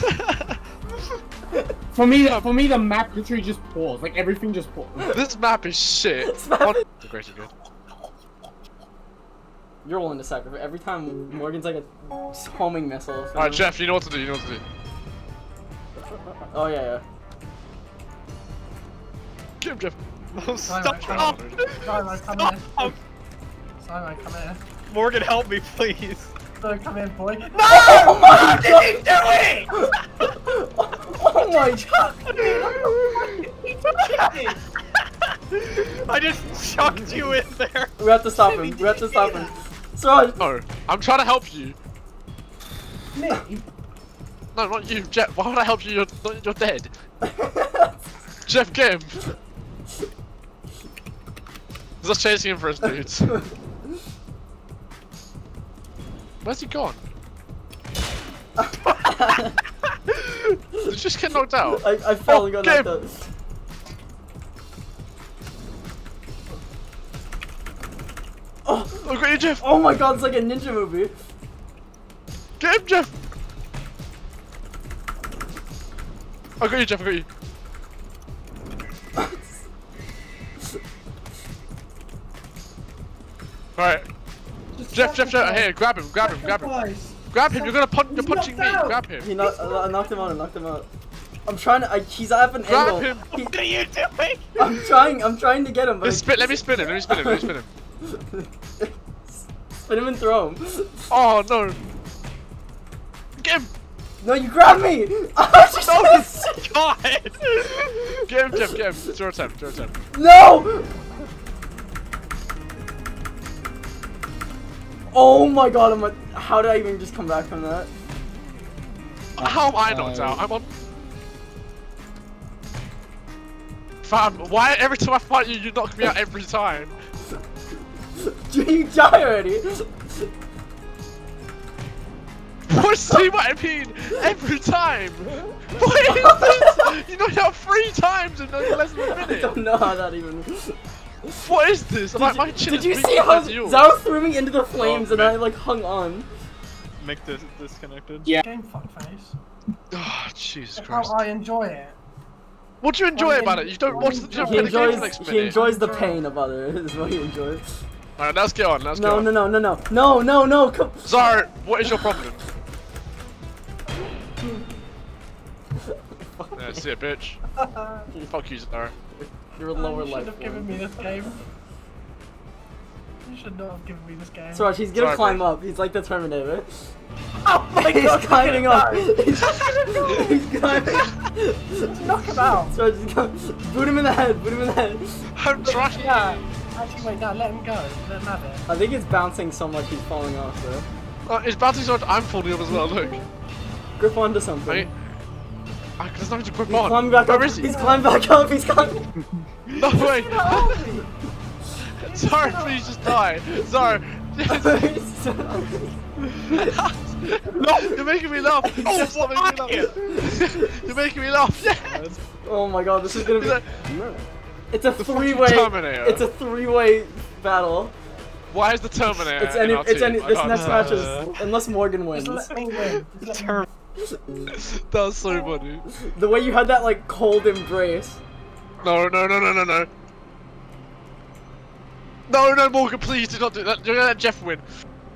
For me, for me, the map literally just paused. Like everything just paused. This map is shit. This map What? is- The greater good. You're willing to sacrifice every time Morgan's like a homing missile. Alright, Jeff, you know what to do. You know what to do. Oh yeah, yeah. Get him, Jeff. Oh, Simon, stop. come Simon, come here. Stop. Simon, come here. Morgan, help me, please. So come here, boy. No! Oh my What did he do it? Oh my god! I just chucked you in there. We have to stop him. We have to stop him. Siraj! No, I'm trying to help you. Me? No, not you, Jeff. Why would I help you? You're, not- you're dead. Jeff, get him. He's just chasing him for his dudes. Where's he gone? Did you just get knocked out? I, I fell Oh, and got get knocked him. out. Oh, Look at you, Jeff. oh my god, it's like a ninja movie. Get him, Jeff. I got you, Jeff. I got you. Alright. Jeff, Jeff, Jeff, here, grab him, grab him, grab him. Sacrifice. Grab him, you're gonna punch, you're He's punching me, knocked out. grab him. He knocked, I knocked him out, I knocked him out. I'm trying to, I, he's at an Grab angle. him. He- What are you doing? I'm trying, I'm trying to get him, but Let's spin, let me spin him, let me spin him, let me spin him. spin him and throw him. Oh no. Get him! No, you grabbed me! I just God. Get him, Jeff, get him. It's your attempt, it's your attempt. No! Oh my god, I'm a, how did I even just come back from that? How am I knocked out? I'm on. Fam, why every time I fight you, you knock me out every time? You die already! What? See what I mean? Every time! What is this? You knocked me out three times in less than a I minute! don't know how that even... What is this? Like, my chin Did is you bigger see how than yours. Zaro threw me into the flames Oh, and I man. like hung on? Mick dis disconnected. Yeah. Game fuckface. Oh, Jesus That's how Christ. I enjoy it. What do you enjoy about it? You don't watch the, you don't He play the game for enjoys, the next he minute. enjoys the pain of others, is what he enjoys. Alright, let's get on, let's No, get on. no, no, no, no, no, no, no, come... Zara, what is your problem? Yeah, see it, bitch. Fuck you, Zara. You're a lower You should life have given me this game. You should not have given me this game. Siraj, he's gonna Sorry, climb bro. up. He's like the Terminator. Oh my He's god, climbing up. no. He's, he's climbing. Knock him out. Siraj, he's going. Boot him in the head. Boot him in the head. I'm trying. Yeah. Actually, wait, no, let him go. Let him have it. I think it's bouncing so much he's falling off, though. Uh, it's bouncing so much, I'm falling up as well, look. Grip onto something. Mate. I, there's nothing to grip He's on. climbing back Where up. is he? He's climbing back up. He's climbing. No way! Zara, please just die. Zara. No, you're making me laugh. Oh, stop making me laugh. You're making me laugh. Yes. Oh my god, this is gonna He's be. like, It's a fucking three-way. Terminator. It's a three-way battle. why is the Terminator? It's in any. our It's team? any. I This can't next understand. match is unless Morgan wins. Just let me win. Just let me win. That's so funny. The way you had that like cold embrace. No, no, no, no, no, no. No, no, Morgan, please do not do that. You're gonna let Jeff win.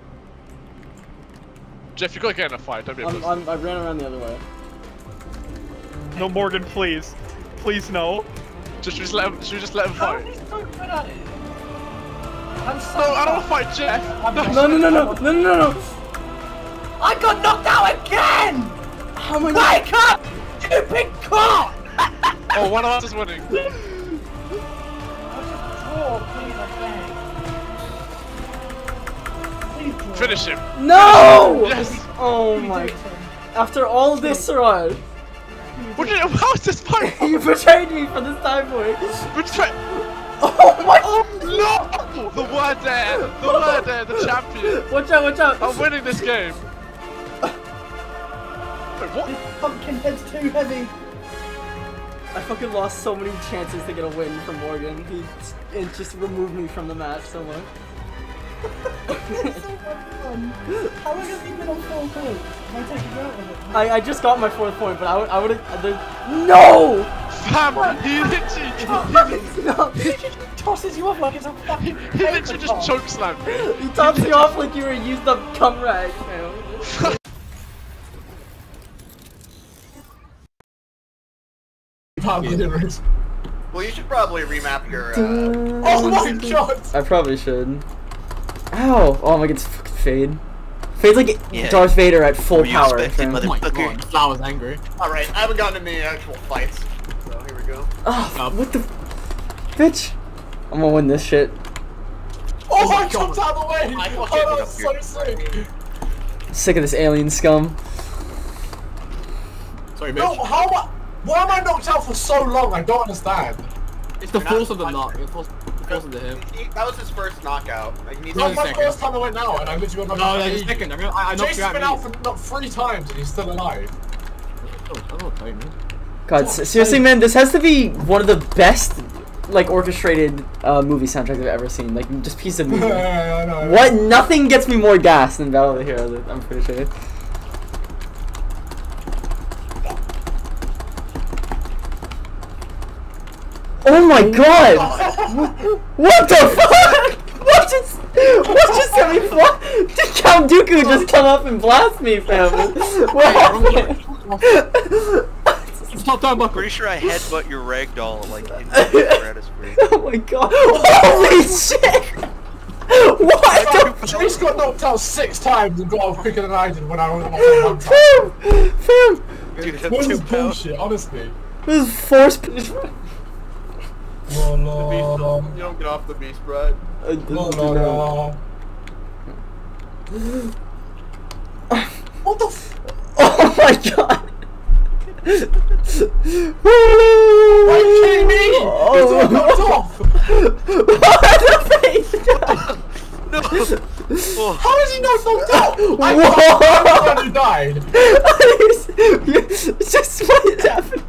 Jeff, you gotta get in a fight. Don't be a I'm, pussy. I'm, I ran around the other way. No, Morgan, please. Please, no. Just, should we just let him, should we just let him How fight? are you so good at it? I'm so No, I don't bad. want to fight Jeff. No, no, no, no, no, no, no, no. I got knocked out again! How am I? Wake up! Stupid cock! Oh, one of us is winning. Oh, please, I beg. Please draw. Finish him. No! Yes. Oh my. After all this, Saraj, What did? How is this fight? you betrayed me for this time, boy. Betray. Oh my. Oh no! The word there. The word there. The champion. Watch out! Watch out! I'm winning this game. Wait, what? This pumpkin head's too heavy. I fucking lost so many chances to get a win from Morgan. He it just removed me from the match so much. How am I gonna keep it on four points? Am I taking you out with it? I, I just got my fourth point, but I would I would have. No! Fam, he literally, No! He just tosses you off like it's a fucking he literally just chokeslammed me. He tops you off like you were a used up cum rag, man. Well, you should probably remap your. Uh... Oh my god! I probably should. Ow! Oh my god, it's fucking Fade. Fade's like Yeah. Darth Vader at full Were you power. expecting, fam. Oh my motherfucker? god, Flower's angry. All right, I haven't gotten into any actual fights, so here we go. Oh, what the bitch? I'm gonna win this shit. Oh, I jumped out of the way! I Oh, fucking that was so sick! Sick of this alien scum. Sorry, No, bitch. how am I? Why am I knocked out for so long? I don't understand. It's the You're force not- of the knock. It's the force, the force of the him. He, that was his first knockout. Like, he needs That No, was to my second. first time I went out, and I literally went No, out. that's the second. I, mean, I, I knocked you Jason's out. been me. out for not three times, and he's still alive. Oh, I don't tell you, man. God, s- seriously, man, this has to be one of the best, like, orchestrated uh, movie soundtracks I've ever seen. Like, just piece of movie. I know. What? Nothing gets me more gas than Battle of the Heroes. I'm pretty sure. Oh my god! What the fuck? What just, what just got me fly? Did Count Dooku just come up and blast me, fam? What happened? Stop talking about Pretty sure I headbutt your ragdoll like in the stratosphere. Oh my god! Holy shit! What the Chase got knocked out six times and got out quicker than I did when I only knocked out one time. Fam! Fam! Dude, This that's is two pounds. bullshit, honestly. This is force punishment. No, The beast no, don't, you don't get off the beast, Brad. no, no, no. What the f- Oh my god! Why are you kidding me? It's all knocked off! No. Oh, How is he not knocked out? I Whoa. I'm the one who died. It's just what is happening.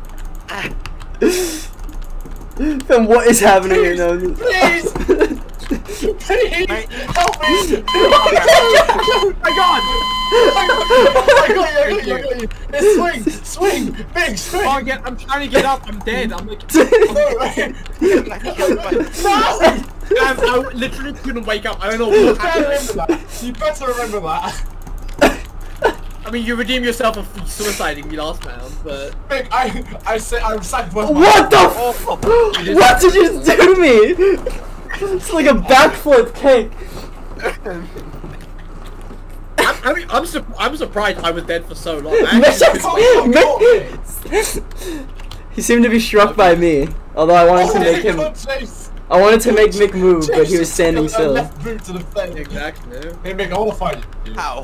Then what is happening here now? Please! Please! Help me! My God! I got you, I got you, I got you! It's swing! Swing! Big swing! Oh, get, I'm trying to get up. I'm dead. I'm like, No, wait. No! I, I literally couldn't wake up. I don't know You what better happened. remember that. You better remember that. I mean, you redeemed yourself of suiciding me last round, but Big, I, I said, I'm sacrificing my- What the f- What did you do to me? It's like a backflip cake. I'm, I mean, I'm, sur I'm surprised I was dead for so long. I Mitch- actually couldn't wake up. Mitch- He seemed to be struck by me, although I wanted to Oh make my him. God, Chase. I wanted to make Mick move, but he was Chase, standing a still. left boot to the face. Exactly. Hey Mick, I wanna fight you. how?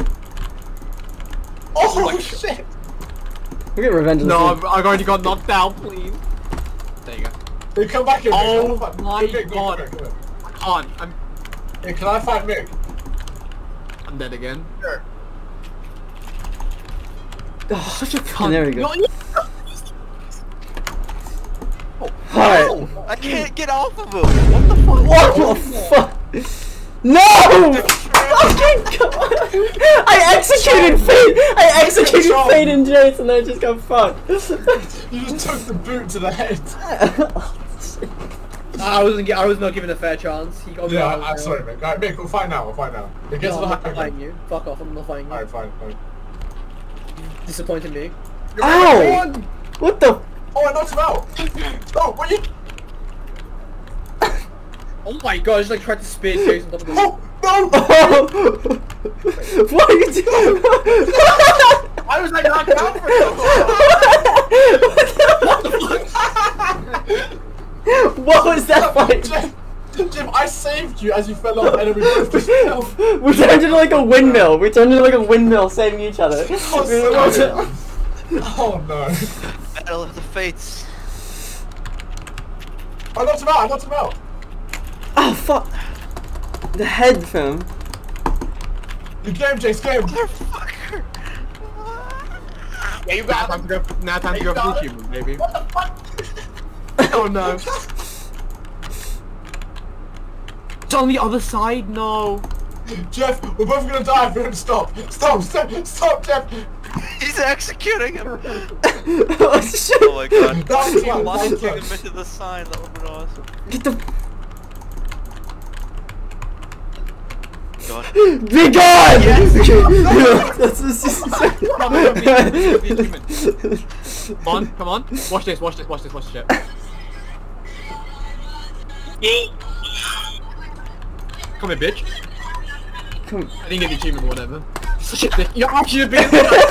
Oh shit! We get revenge on No, this. I've, I've already got knocked out. Please. There you go. Hey, come back here, Mick. I Oh wanna fight- my Mick, Mick, God. Mick, Mick, Mick. I can't. I'm, Hey, can I fight Mick? I'm dead again. Sure. Oh, Such a and cunt. there we go. No, you- Alright. I can't get off of him. What the fuck? What the fuck? No! Fucking God! I executed Fate! I executed Fate and Jace and I just got fucked. You just took the boot to the head. I wasn't. gi- I was not given a fair chance. He got me Yeah, out. I'm sorry, man. Alright, Mick, we'll fight now. We'll fight now. It gets No, to the I'm high not fighting you. Fuck off. I'm not fighting you. Alright, fine, fine. Disappointed me. Ow! What the? Oh, I knocked him out! Oh, what you? Oh my god! I just like tried to spear Chase on top of the. Oh, no! What are you doing? I was like knocked out for so long. What was that fight? Jim, Jim, I saved you as you fell off, and then we both just fell. We turned into like a windmill. We turned into like a windmill, saving each other. Oh, so oh no! Battle of the Fates. I knocked him out. I knocked him out. Oh fuck! The head, fam. You game, Jace, game. Motherfucker. Yeah, you Now got time him. to go. Now time to You go got blue it. human, baby. What the fuck? Oh no! It's on the other side. No. Jeff, we're both gonna die if we don't stop. Stop, stop, stop, Jeff. He's executing him. Oh shit! Oh my god. That was He fun, launching that him was fun. into the sign. That would have been awesome. Get the God. be gone! Yes. That's this is. Come on, come on. Watch this. Watch this. Watch this. Watch this. Shit. Come here, bitch. Come. I didn't get the achievement or whatever. Such a dick. You're actually a big.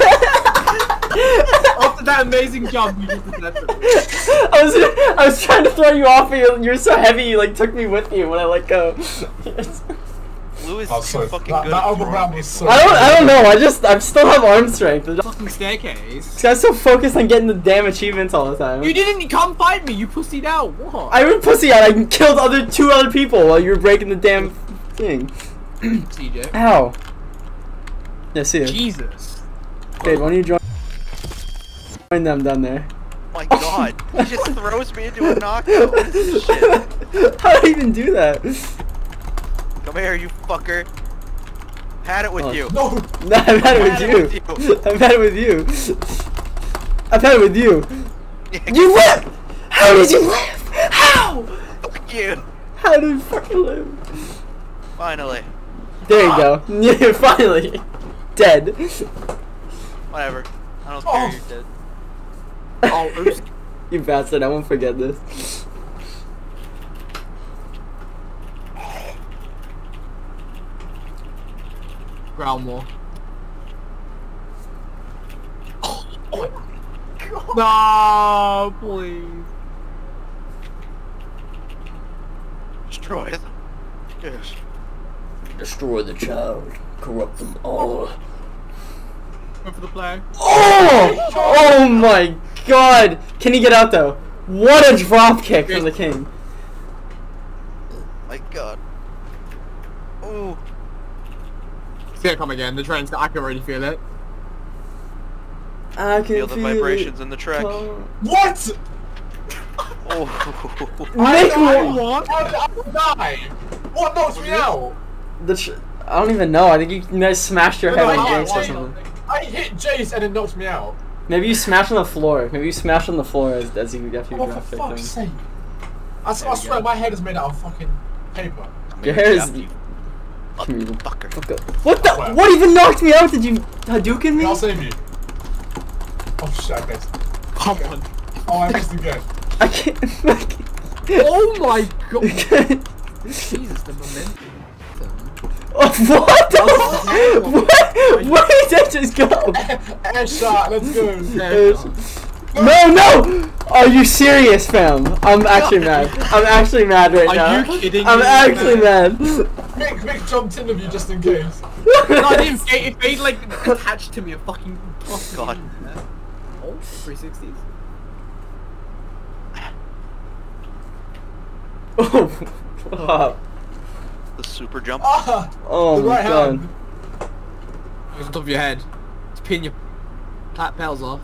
After that amazing jump, you just did that. I was I was trying to throw you off, but you, you were so heavy. You like took me with you when I let go. Blue is Oh, too so fucking that, good that at other throwing round people. was so. I don't I don't know. I just I still have arm strength. This Fucking staircase. guy's so focused on getting the damn achievements all the time. You didn't come fight me. You pussied out. What? I would pussy out. I killed other two other people while you were breaking the damn thing. C J. Ow. Yeah, see you. Jesus. Okay, why don't you join join them down there? Oh my god. He just throws me into a knockout. What is this shit? How do I even do that? Come here, you fucker. Had it with Oh. you. No. No, I've had it with you. I've had it with you. I've had it with you. You live! How did you live? How? Fuck you. How did you fucking live? Finally. There you go. Yeah, finally. Dead. Whatever. I don't Oh. care, you're dead. Oh, oops. You bastard, I won't forget this. Ground more. No, please. Destroy them. Yes. Destroy the child. Corrupt them all. Go for the play. Oh! Oh my god! Can he get out though? What a drop kick from the king. My god. Ooh. It's gonna come again. The train's. I can already feel it. I can Feel the feel vibrations it in the track. come. What? Oh. Nick, I, what? How did I die? What knocked me out? The tr I don't even know. I think you guys smashed your head No, on I- Jace or I- something. I hit Jace and it knocked me out. Maybe you smashed on the floor. Maybe you smashed on the floor as, as you after you Oh, drop for kicked fuck's him. sake. I, s- I swear my head is made out of fucking paper. Your hair is. You Come here, you fucker. fuck up. What the? What even knocked me out? Did you Hadouken me? I'll save you. Oh shit, I missed. Come on. Oh, I missed again. I can't. I can't. Oh my god. Okay. Jesus, the momentum. Oh, what? The what? Where did that just go? Headshot, let's go. No, no! Are you serious, fam? I'm actually mad. I'm actually mad right Are now. you kidding I'm me, actually mad. Mick, Mick jumped in with you just in case. No, I didn't. It, it made like attached to me a fucking. Oh god. Oh, three sixties. Oh, wow. The super jump. Ah, Oh the my right god. hand. It's on top of your head. Just pin your clap pals off.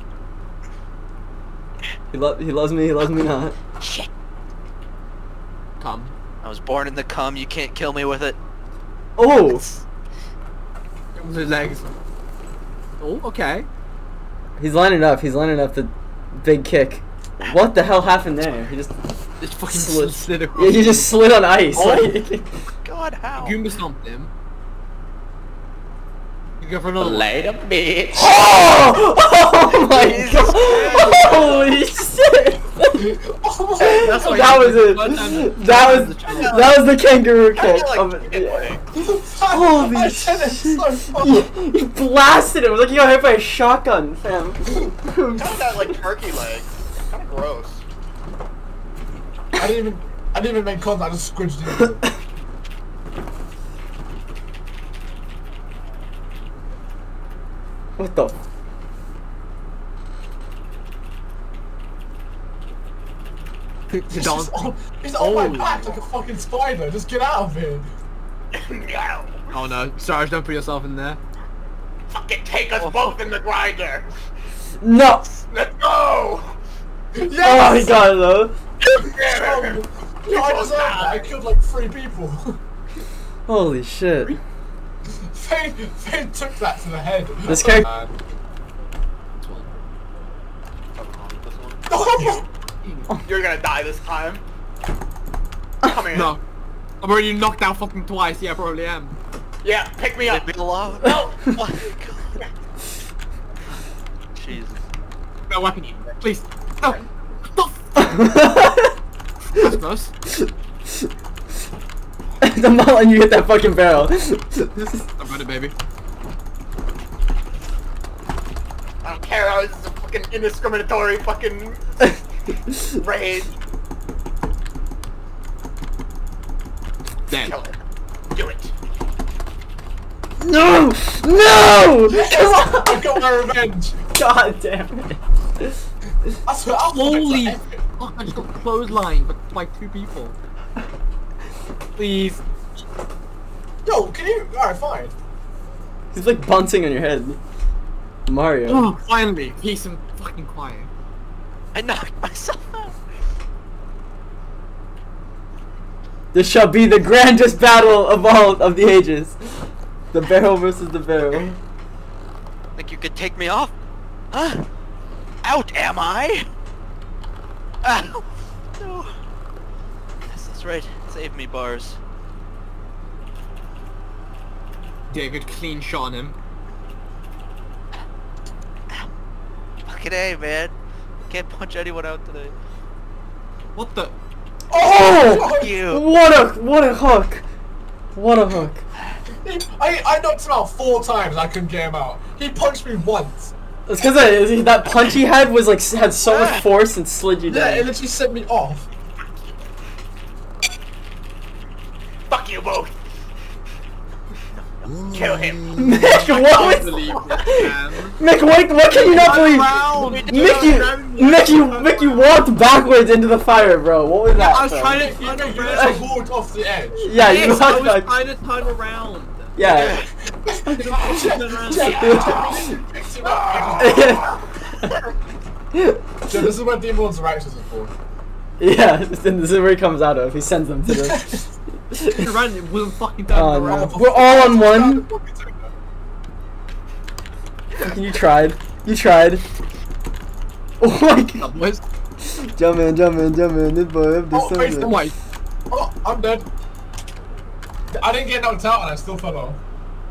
He, lo he loves me, he loves me not. Shit. Come. I was born in the cum, you can't kill me with it. Oh! It was his legs. Oh, okay. He's lining up, he's lining up the big kick. What the hell happened there? He just... Just fucking Slid. slid Yeah, across. you just slid on ice. Oh. Like. God, how? Goomba stomped him. You go for another one. Later, bitch. Oh! Oh my Jesus god! Holy shit! That's why That you- was it. one time- That was the challenge. that was the kangaroo I kick. feel like of it. it, Yeah. like, Holy I said it so far. You, you blasted it. It was like you got hit by a shotgun, fam. Kind of got like turkey legs. Kind of gross. I didn't even, I didn't even make contact. I just squidged into it. What the? He's Don't- just on, he's on my Oh. back like a fucking spider. Just get out of here. Oh no, Sarge, don't put yourself in there. Fucking take us both in the grinder. No! Let's go. Yes! Oh, he got it though. Oh, yo, I deserve that. I killed like three people. Holy shit. Fane, Fane took that to the head. This character. Uh, You're gonna die this time. Come here. No. I'm already knocked out fucking twice, yeah, I probably am. Yeah, pick me up. leave me alone. No. Oh my God. Jesus. No weapon, please. No. No. That's close. I'm not letting you hit that fucking barrel. I'm ready, baby. I don't care. This is a fucking indiscriminatory fucking raid. Dead. Kill it. Do it. No! No! yes! I got my revenge. God damn it. I swear, I Holy was fuck, I just got clotheslined by, by two people. Please. Yo, can you? Alright, fine. He's like bouncing on your head. Mario. Oh, finally, peace and fucking quiet. I knocked myself out. This shall be the grandest battle of all of the ages. The barrel versus the barrel. Think you could take me off? Huh? Out am I? Ow! No. Yes, that's right. Save me, bars. David, clean shot on him. Fucking A, man. Can't punch anyone out today. What the? Oh! Fuck you. What a what a hook! What a hook! He, I, I knocked him out four times. I couldn't get him out. He punched me once. It's because that, that punch he had was like had so much force and slid you Yeah, it down. literally sent me off. Fuck you both. Kill him. Mick, I what can't was believe this, man. Mick, what, what can you not believe? Round. Mick, you, Mick, you, Mick, you walked backwards into the fire, bro. What was that? I was bro? trying to You, turn know, you around. literally walked off the edge. Yeah, you Yes, I walked was back. trying to turn around. Yeah. So this is what Demon Interactions is for. Yeah, this is where he comes out of. He sends them to the. He ran, it wasn't fucking turning Oh around. no. We're all on one. You tried. You tried. Oh my god. Boys. Jump in, jump in, jump in. This boy up to Oh, wait, something. Oh my. Oh, I'm dead. I didn't get knocked out and I still fell off.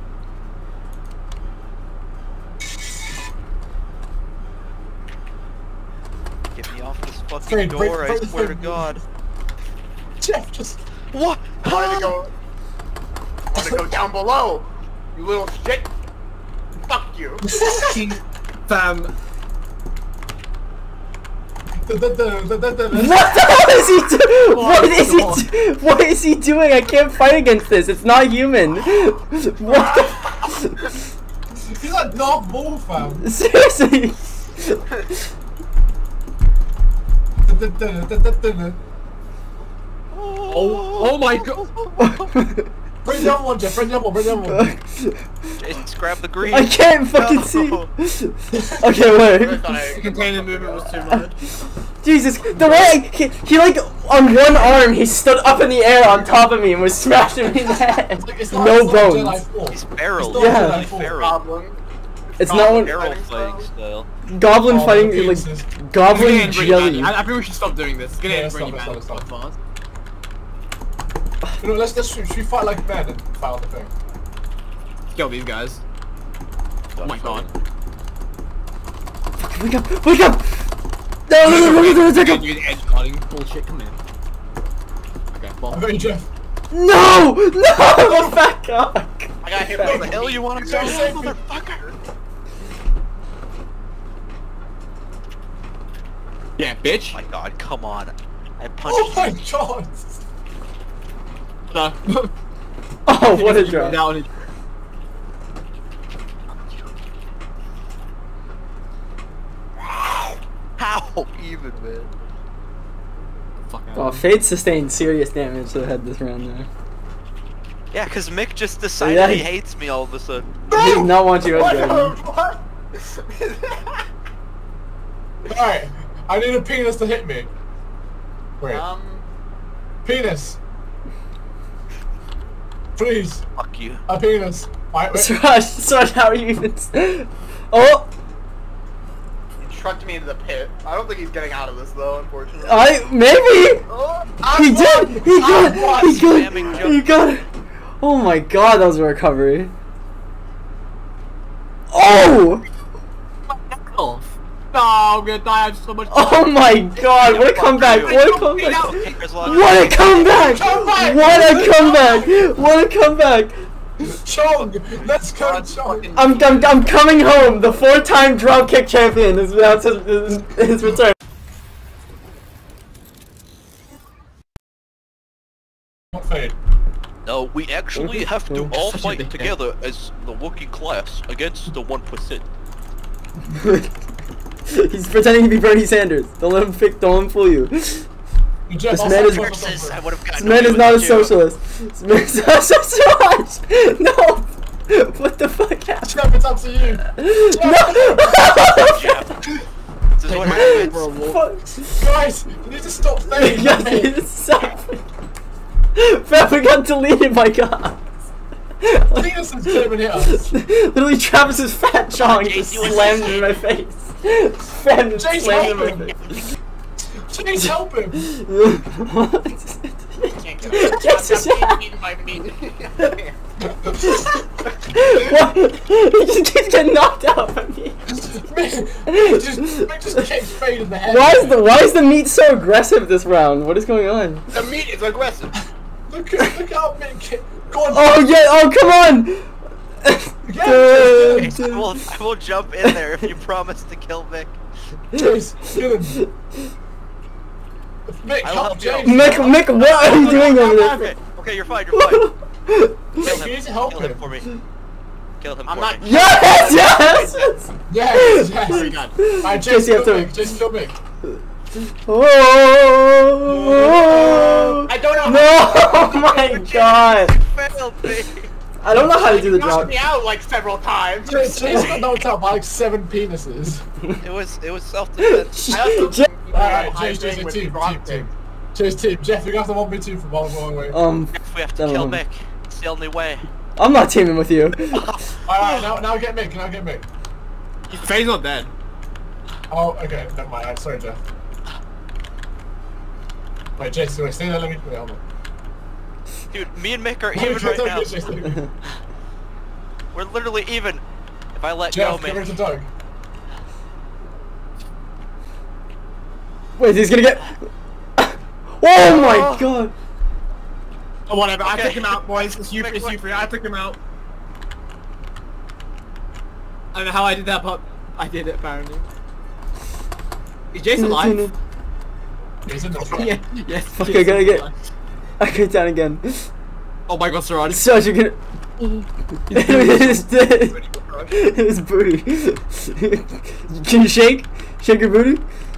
Get me off this fucking Fred, break- door, I break the swear to thing. God. Jeff, just. What? Wanna go? Wanna go down below? You little shit. Fuck you. Fucking fam. Da, da, da, da, da, da, da. What the hell is he doing? What is God. he do What is he doing? I can't fight against this. It's not human. What the He's like Darth Maul, fam. Seriously. Da, da, da, da, da, da, da. Oh, oh my god. Bring the other one, Jeff. Bring the other one. Bring the other one. Jason, grab the green. I can't fucking No. see. Okay, wait. The container movement was too much. Jesus, the way he, he like on one arm, he stood up in the air on top of me and was smashing me in the head. Like, it's not, No it's not Jedi bones. Force. He's barreled. It's not Yeah. Jedi He's Force. barreled. Problem. It's not one. Arrow fighting style. Goblin Oh, fighting the like penises. goblin Get in, bring it jelly. back. I, I think we should stop doing this. Get Yeah, in, stop bring it it, back. stop it, stop Fast. You know, let's let's should we fight like men and fight on the thing. Kill these guys. Oh my god. Wake up! Wake up! No, no, no, no, no, no, no, Dude, edge guarding bullshit. Come in. Okay, I well. got you, Jeff. no, no, back up! I got hit. What the hell you want to do, Sorry, sorry. motherfucker? Yeah, bitch. Oh my god, come on. I punched Oh my you. god! No. Oh, what a drop! Down. How even, man? Fuck out. Oh, Fade sustained serious damage to the head this round there. Yeah, cause Mick just decided Yeah. he hates me all of a sudden. He does not want you What? edge What? Alright, I need a penis to hit me. Wait, um, penis. Please, Fuck you. a penis. Wait, wait. Suraj, Suraj, how are you even? Oh, he trucked me into the pit. I don't think he's getting out of this though, unfortunately. I maybe Oh, he I did. won! He I got. won! He got. Spamming He jump. got. it. Oh my god, that was a recovery. Oh! Off. No, I'm gonna die. I have so much. Oh my god, what a comeback! What a comeback! Okay, there's a lot of- What a comeback! Comeback! What a comeback! What a comeback! Chong! Let's go, Chong! I'm, I'm, I'm coming home! The four-time dropkick champion is announced his, his, his return. Not Fade. No, we actually have to all Such a fight big together as the Wookiee class against the one percent. He's pretending to be Bernie Sanders. Don't let him fake, don't let him fool you. This Jeff, I'll man is- stop- Versus, I would have gotten man away is with not it a too. socialist. This man is not a socialist! No! What the fuck happened? Jeff, it's up to you. No! Yeah. This is what happens. Fuck. Guys, you need to stop Fade. Yeah, it's something. Fam, we got deleted, my god. Penis is coming here. Literally, Travis's fat chong Jace, just you want slammed to in my face. Fam just Jace, slammed help in my him. face. Please help him. What? Can't get it. Jace, I'm being eaten by meat. what? He just keeps getting knocked out by me. Mick just, Mick just kicked Fade in the head. Why is the Why is the meat so aggressive this round? What is going on? The meat is aggressive. Look, at- look how Mick kicked. Go on. Oh yeah! Oh come on! Yeah, Okay, Jace, I will, I will jump in there if you promise to kill Mick. Jace, kill him. Mick, I'll help help you out. Jace. Mick, Mick, what are you doing over there? Okay, okay, you're fine, you're fine. Kill Mick, him. you need to help Kill him him. for me. Kill him I'm for not- me. Yes! Yes! yes. Yes, yes. Very good. Alright, Jace, Jace, you have kill to- Mick. Jace, kill Mick. Oh! I don't know. No! Oh my god! Failed me. I don't know how to do the You knocked drop. me out like several times. Jace, Jace got knocked out by like seven penises. It was it was self-defense. I also J- Alright, high Jace, thing Jace, with team, rock team, thing. team. Jace, team. Jeff, you have to one v two for one long way. Um, We have to I don't kill know. Mick. It's the only way. I'm not teaming with you. Alright, now, now get Mick, now get Mick. Fade's not dead. Oh, okay, never mind. Alright, sorry, Jeff. Wait, Jace, wait, stay there, let me put it on. Dude, me and Mick are Wait, even Jace, right now. Jace, Jace, We're literally even. If I let Jeff, go, get rid Mick. of Doug. Wait, he's gonna get. Oh my god! Oh, whatever. I Okay. took him out, boys. It's you, Mick, it's you what- three. I took him out. I don't know how I did that, but I did it apparently. Is Jason alive? He's in the truck. Yeah. Yes. Fuck, I Jason's gotta get- alive. I go down again. Oh my god, Saradi. Such a good. His his booty. Can you shake? Shake your booty?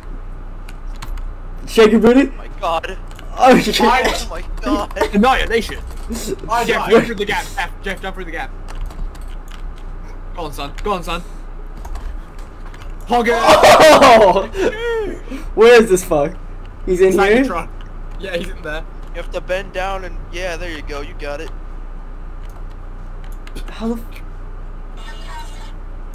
Shake your booty? Oh my god. Oh shit. Oh my god. Annihilation. I Jeff, died. jump through the gap. Jeff, Jeff, jump through the gap. Go on, son. Go on, son. Hog it. Oh! Where is this fuck? He's in here? Cybertron. Yeah, he's in there. You have to bend down and yeah, there you go. You got it. How the f-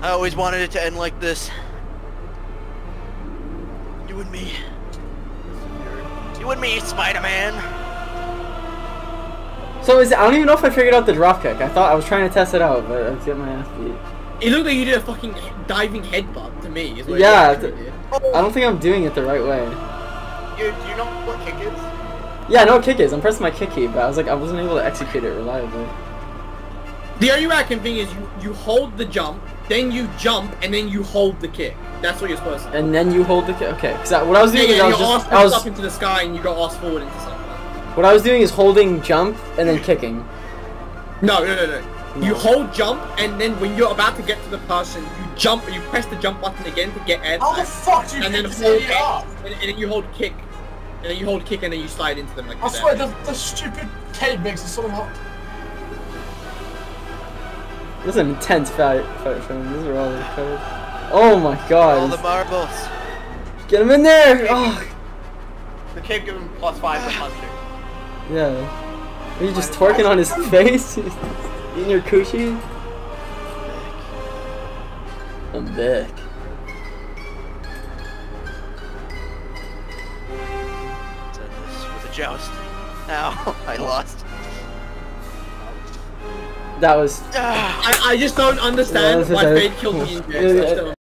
I always wanted it to end like this. You and me. You and me, Spider-Man. So is it, I don't even know if I figured out the dropkick. I thought I was trying to test it out, but I was getting my ass beat. It looked like you did a fucking diving headbutt to me. Is what Yeah, it th did. I don't think I'm doing it the right way. You, do you know what kick is? Yeah, I know what kick is. I'm pressing my kick key, but I was like, I wasn't able to execute it reliably. The only way I can think is you you hold the jump, then you jump, and then you hold the kick. That's what you're supposed to do. And then you hold the kick. Okay, because what I was doing yeah, is yeah, I was your just, arse I was, up into the sky and you go ass forward into something. what I was doing is holding jump and then kicking. No, no, no, no. You hold jump, and then when you're about to get to the person, you jump, you press the jump button again to get air. How the fuck do you and pick then this hold idiot up? and, and then you hold kick, and then you hold kick, and then you slide into them like I that. swear, the, the stupid cave makes it sort of hard. This is an intense fight, fight for him. These are all the cards. Oh my god. All the marbles. Get him in there! Oh. The cave gives him plus five for punching. Yeah. Are you just twerking on his face? Eating your coochie? I'm back. With a joust. Ow, I lost. That was. I, I just don't understand Yeah, why that's- Fade killed me in Jax. I just don't